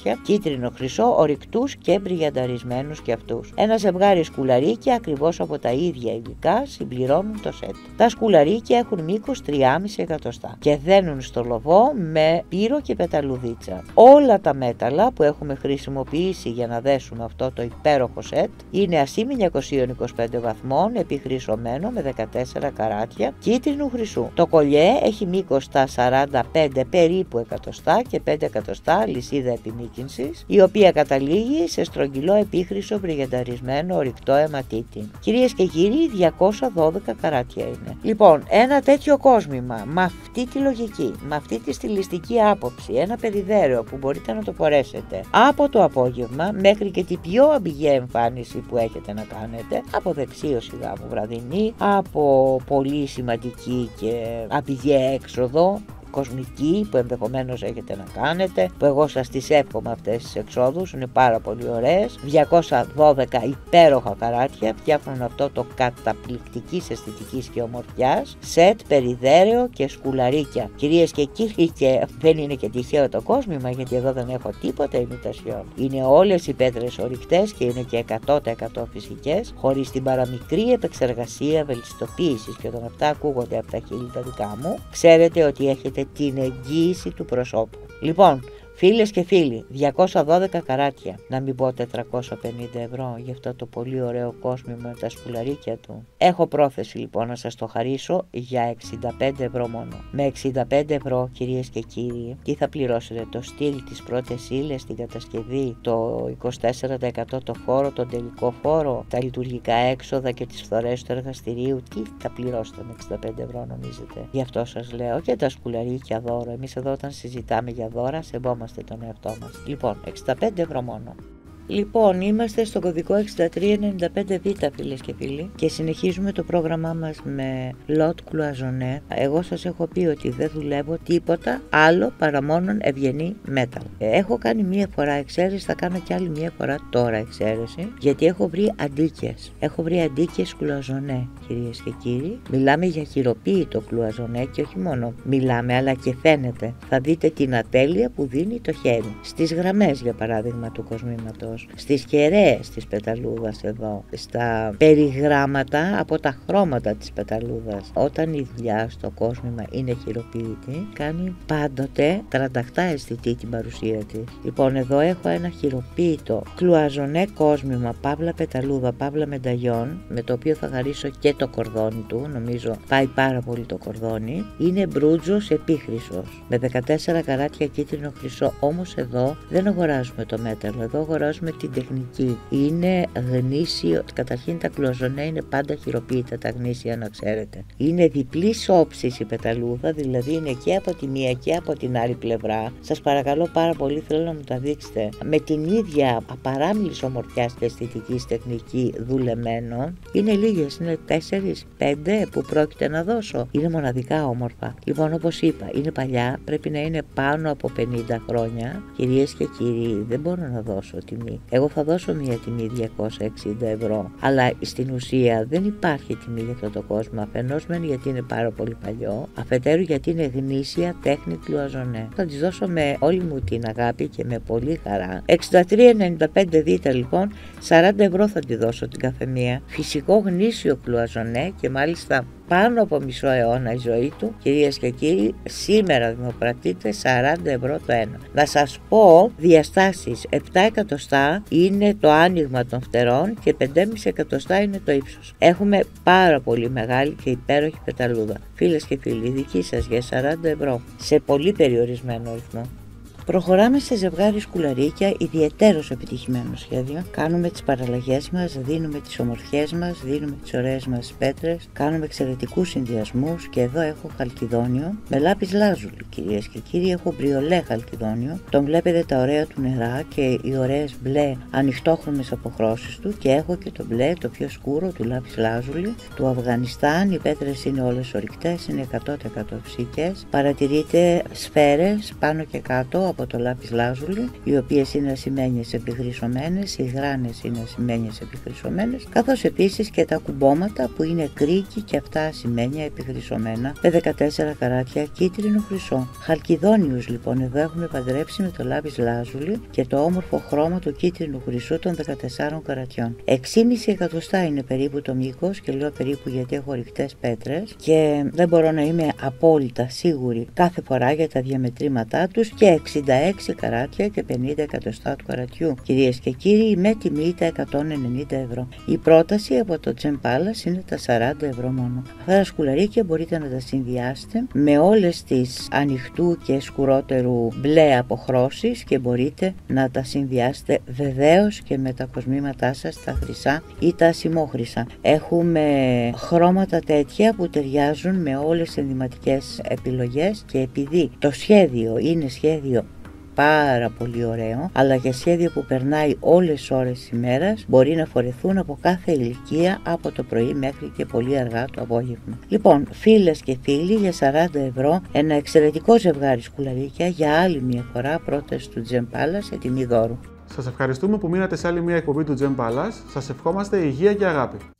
καράτια, κίτρινο χρυσό, ορυκτούς και μπριγιανταρισμένους και αυτούς. Ένα ζευγάρι σκουλαρίκια ακριβώς από τα ίδια υλικά συμπληρώνουν το σετ. Τα σκουλαρίκια έχουν μήκος τρία κόμμα πέντε εκατοστά και δένουν στο λοβό με πύρο και πεταλουδίτσα. Όλα τα μέταλλα που έχουμε χρησιμοποιήσει για να δέσουμε αυτό το υπέροχο σετ είναι ασήμι εννιακόσια είκοσι πέντε βαθμών, επιχρυσωμένο με δεκατέσσερα καράτια κίτρινου χρυσού. Το κολλιέ έχει μήκος στα σαράντα πέντε περίπου εκατοστά και πέντε εκατοστά λυσίδα επιμήκυνσης, η οποία καταλήγει σε στρογγυλό επίχρυσο μπριγιανταρισμένο ορυκτό αιματίτη. Κυρίες και κύριοι, διακόσια δώδεκα καράτια είναι. Λοιπόν, ένα τέτοιο κόσμημα, με αυτή τη λογική, με αυτή τη στιλιστική άποψη, ένα περιδέρεο που μπορείτε να το φορέσετε από το απόγευμα μέχρι και την πιο αμπιγέ εμφάνιση που έχετε να κάνετε, από δεξίωση γάμου βραδινή, από πολύ σημαντική και αμπιγέ έξοδο, κοσμική που ενδεχομένως έχετε να κάνετε, που εγώ σας τις εύχομαι αυτές τις εξόδους, είναι πάρα πολύ ωραίες. διακόσια δώδεκα υπέροχα καράτια φτιάχνουν αυτό το καταπληκτικής αισθητικής και ομορφιάς σετ, περιδέρεο και σκουλαρίκια. Κυρίες και κύριοι, και δεν είναι και τυχαίο το κόσμημα, γιατί εδώ δεν έχω τίποτα ημιτασιόν. Είναι όλες οι πέτρες ορυκτές και είναι και εκατό τοις εκατό φυσικές, χωρίς την παραμικρή επεξεργασία βελτιστοποίησης, και όταν αυτά ακούγονται από τα χείλη τα δικά μου, ξέρετε ότι έχετε την εγγύηση του προσώπου. Λοιπόν, φίλες και φίλοι, διακόσια δώδεκα καράτια, να μην πω τετρακόσια πενήντα ευρώ για αυτό το πολύ ωραίο κόσμημα με τα σκουλαρίκια του. Έχω πρόθεση λοιπόν να σας το χαρίσω για εξήντα πέντε ευρώ μόνο. Με εξήντα πέντε ευρώ, κυρίες και κύριοι, τι θα πληρώσετε? Το στυλ, τις πρώτες ύλες, την κατασκευή, το είκοσι τέσσερα τοις εκατό το φόρο, τον τελικό φόρο, τα λειτουργικά έξοδα και τις φθορές του εργαστηρίου. Τι θα πληρώσετε με εξήντα πέντε ευρώ νομίζετε? Γι' αυτό σας λέω, και τα σκουλαρίκια δώρο. Εμείς εδώ όταν συζητάμε για δώρα σεβόμαστε τον εαυτό μας. Λοιπόν, εξήντα πέντε ευρώ μόνο. Λοιπόν, είμαστε στο κωδικό εξήντα τρία ενενήντα πέντε β, φίλες και φίλοι, και συνεχίζουμε το πρόγραμμά μας με Lot Cloisonné. Εγώ σας έχω πει ότι δεν δουλεύω τίποτα άλλο παρά μόνον ευγενή metal. Έχω κάνει μία φορά εξαίρεση, θα κάνω κι άλλη μία φορά τώρα εξαίρεση, γιατί έχω βρει αντίκες. Έχω βρει αντίκες Cloisonné, κυρίες και κύριοι. Μιλάμε για χειροποίητο Cloisonné και όχι μόνο μιλάμε, αλλά και φαίνεται. Θα δείτε την ατέλεια που δίνει το χέρι. Στις γραμμές, για παράδειγμα, του κοσμήματος, στις κεραίες της πεταλούδας εδώ, στα περιγράμματα από τα χρώματα της πεταλούδας. Όταν η δουλειά στο κόσμημα είναι χειροποίητη, κάνει πάντοτε τρανταχτά αισθητή την παρουσία της. Λοιπόν, εδώ έχω ένα χειροποίητο Cloisonné κόσμημα, παύλα πεταλούδα, παύλα μενταγιόν, με το οποίο θα χαρίσω και το κορδόνι του. Νομίζω πάει πάρα πολύ το κορδόνι. Είναι μπρούτζος επίχρυσος με δεκατέσσερα καράτια κίτρινο χρυσό. Όμως εδώ δεν αγοράζουμε το μέταλλο, εδώ αγοράζουμε με την τεχνική. Είναι γνήσιο. Καταρχήν τα Cloisonné είναι πάντα χειροποίητα, τα γνήσια, να ξέρετε. Είναι διπλής όψης η πεταλούδα, δηλαδή είναι και από τη μία και από την άλλη πλευρά. Σας παρακαλώ πάρα πολύ, θέλω να μου τα δείξετε. Με την ίδια απαράμιλης ομορφιάς και αισθητικής τεχνική δουλεμένο. Είναι λίγες, είναι τέσσερις πέντε που πρόκειται να δώσω. Είναι μοναδικά όμορφα. Λοιπόν, όπως είπα, είναι παλιά, πρέπει να είναι πάνω από πενήντα χρόνια. Κυρίες και κύριοι, δεν μπορώ να δώσω τιμή. Εγώ θα δώσω μια τιμή διακόσια εξήντα ευρώ, αλλά στην ουσία δεν υπάρχει τιμή για αυτό το κόσμο. Αφενός μεν γιατί είναι πάρα πολύ παλιό, αφετέρου γιατί είναι γνήσια τέχνη Cloisonné. Θα τη δώσω με όλη μου την αγάπη και με πολύ χαρά. εξήντα τρία ενενήντα πέντε β λοιπόν, σαράντα ευρώ θα τη δώσω την καθεμία. Φυσικό γνήσιο Cloisonné και μάλιστα πάνω από μισό αιώνα η ζωή του, κυρίες και κύριοι, σήμερα δημοπρατείται σαράντα ευρώ το ένα. Να σας πω, διαστάσεις επτά εκατοστά είναι το άνοιγμα των φτερών και πέντε κόμμα πέντε εκατοστά είναι το ύψος. Έχουμε πάρα πολύ μεγάλη και υπέροχη πεταλούδα. Φίλες και φίλοι, δική σας για σαράντα ευρώ, σε πολύ περιορισμένο ρυθμό. Προχωράμε σε ζευγάρι σκουλαρίκια, ιδιαιτέρως επιτυχημένο σχέδιο. Κάνουμε τις παραλλαγές μας, δίνουμε τις ομορφιές μας, δίνουμε τις ωραίες μας πέτρες, κάνουμε εξαιρετικούς συνδυασμούς και εδώ έχω χαλκιδόνιο με λάπις λάζουλη. Κυρίες και κύριοι, έχω μπριολέ χαλκιδόνιο. Τον βλέπετε τα ωραία του νερά και οι ωραίες μπλε ανοιχτόχρωμες αποχρώσεις του, και έχω και το μπλε το πιο σκούρο του λάπις λάζουλη του Αφγανιστάν. Οι πέτρες είναι όλες ορυκτές, είναι εκατό τοις εκατό φυσικές. Παρατηρείτε σφαίρες πάνω και κάτω από το λάπις λάζουλι, οι οποίες είναι ασημένιες επιχρυσωμένες, οι γράνες είναι ασημένιες επιχρυσωμένες, καθώς επίσης και τα κουμπώματα που είναι κρίκι και αυτά ασημένια επιχρυσωμένα με δεκατέσσερα καράτια κίτρινο χρυσό. Χαλκιδόνιους λοιπόν εδώ έχουμε παντρέψει με το λάπις λάζουλι και το όμορφο χρώμα του κίτρινου χρυσού των δεκατεσσάρων καρατιών. έξι κόμμα πέντε εκατοστά είναι περίπου το μήκος, και λέω περίπου γιατί έχω ρηχτές πέτρες και δεν μπορώ να είμαι απόλυτα σίγουρη κάθε φορά για τα διαμετρήματά τους, και εξήντα έξι καράτια και πενήντα εκατοστά του καρατιού. Κυρίες και κύριοι, με τιμή τα εκατόν ενενήντα ευρώ. Η πρόταση από το Gem Palace είναι τα σαράντα ευρώ μόνο. Αυτά τα σκουλαρίκια μπορείτε να τα συνδυάσετε με όλες τις ανοιχτού και σκουρότερου μπλε αποχρώσεις και μπορείτε να τα συνδυάσετε βεβαίως και με τα κοσμήματά σας, τα χρυσά ή τα ασημόχρυσα. Έχουμε χρώματα τέτοια που ταιριάζουν με όλες τις ενδυματικές επιλογές, και επειδή το σχέδιο είναι σχέδιο πάρα πολύ ωραίο, αλλά και σχέδιο που περνάει όλες τις ώρες της ημέρας, μπορεί να φορεθούν από κάθε ηλικία, από το πρωί μέχρι και πολύ αργά το απόγευμα. Λοιπόν, φίλες και φίλοι, για σαράντα ευρώ ένα εξαιρετικό ζευγάρι σκουλαρίκια για άλλη μια φορά, πρόταση του Gem Palace σε τιμή δώρου. Σας ευχαριστούμε που μείνατε σε άλλη μια εκπομπή του Gem Palace. Σας ευχόμαστε υγεία και αγάπη.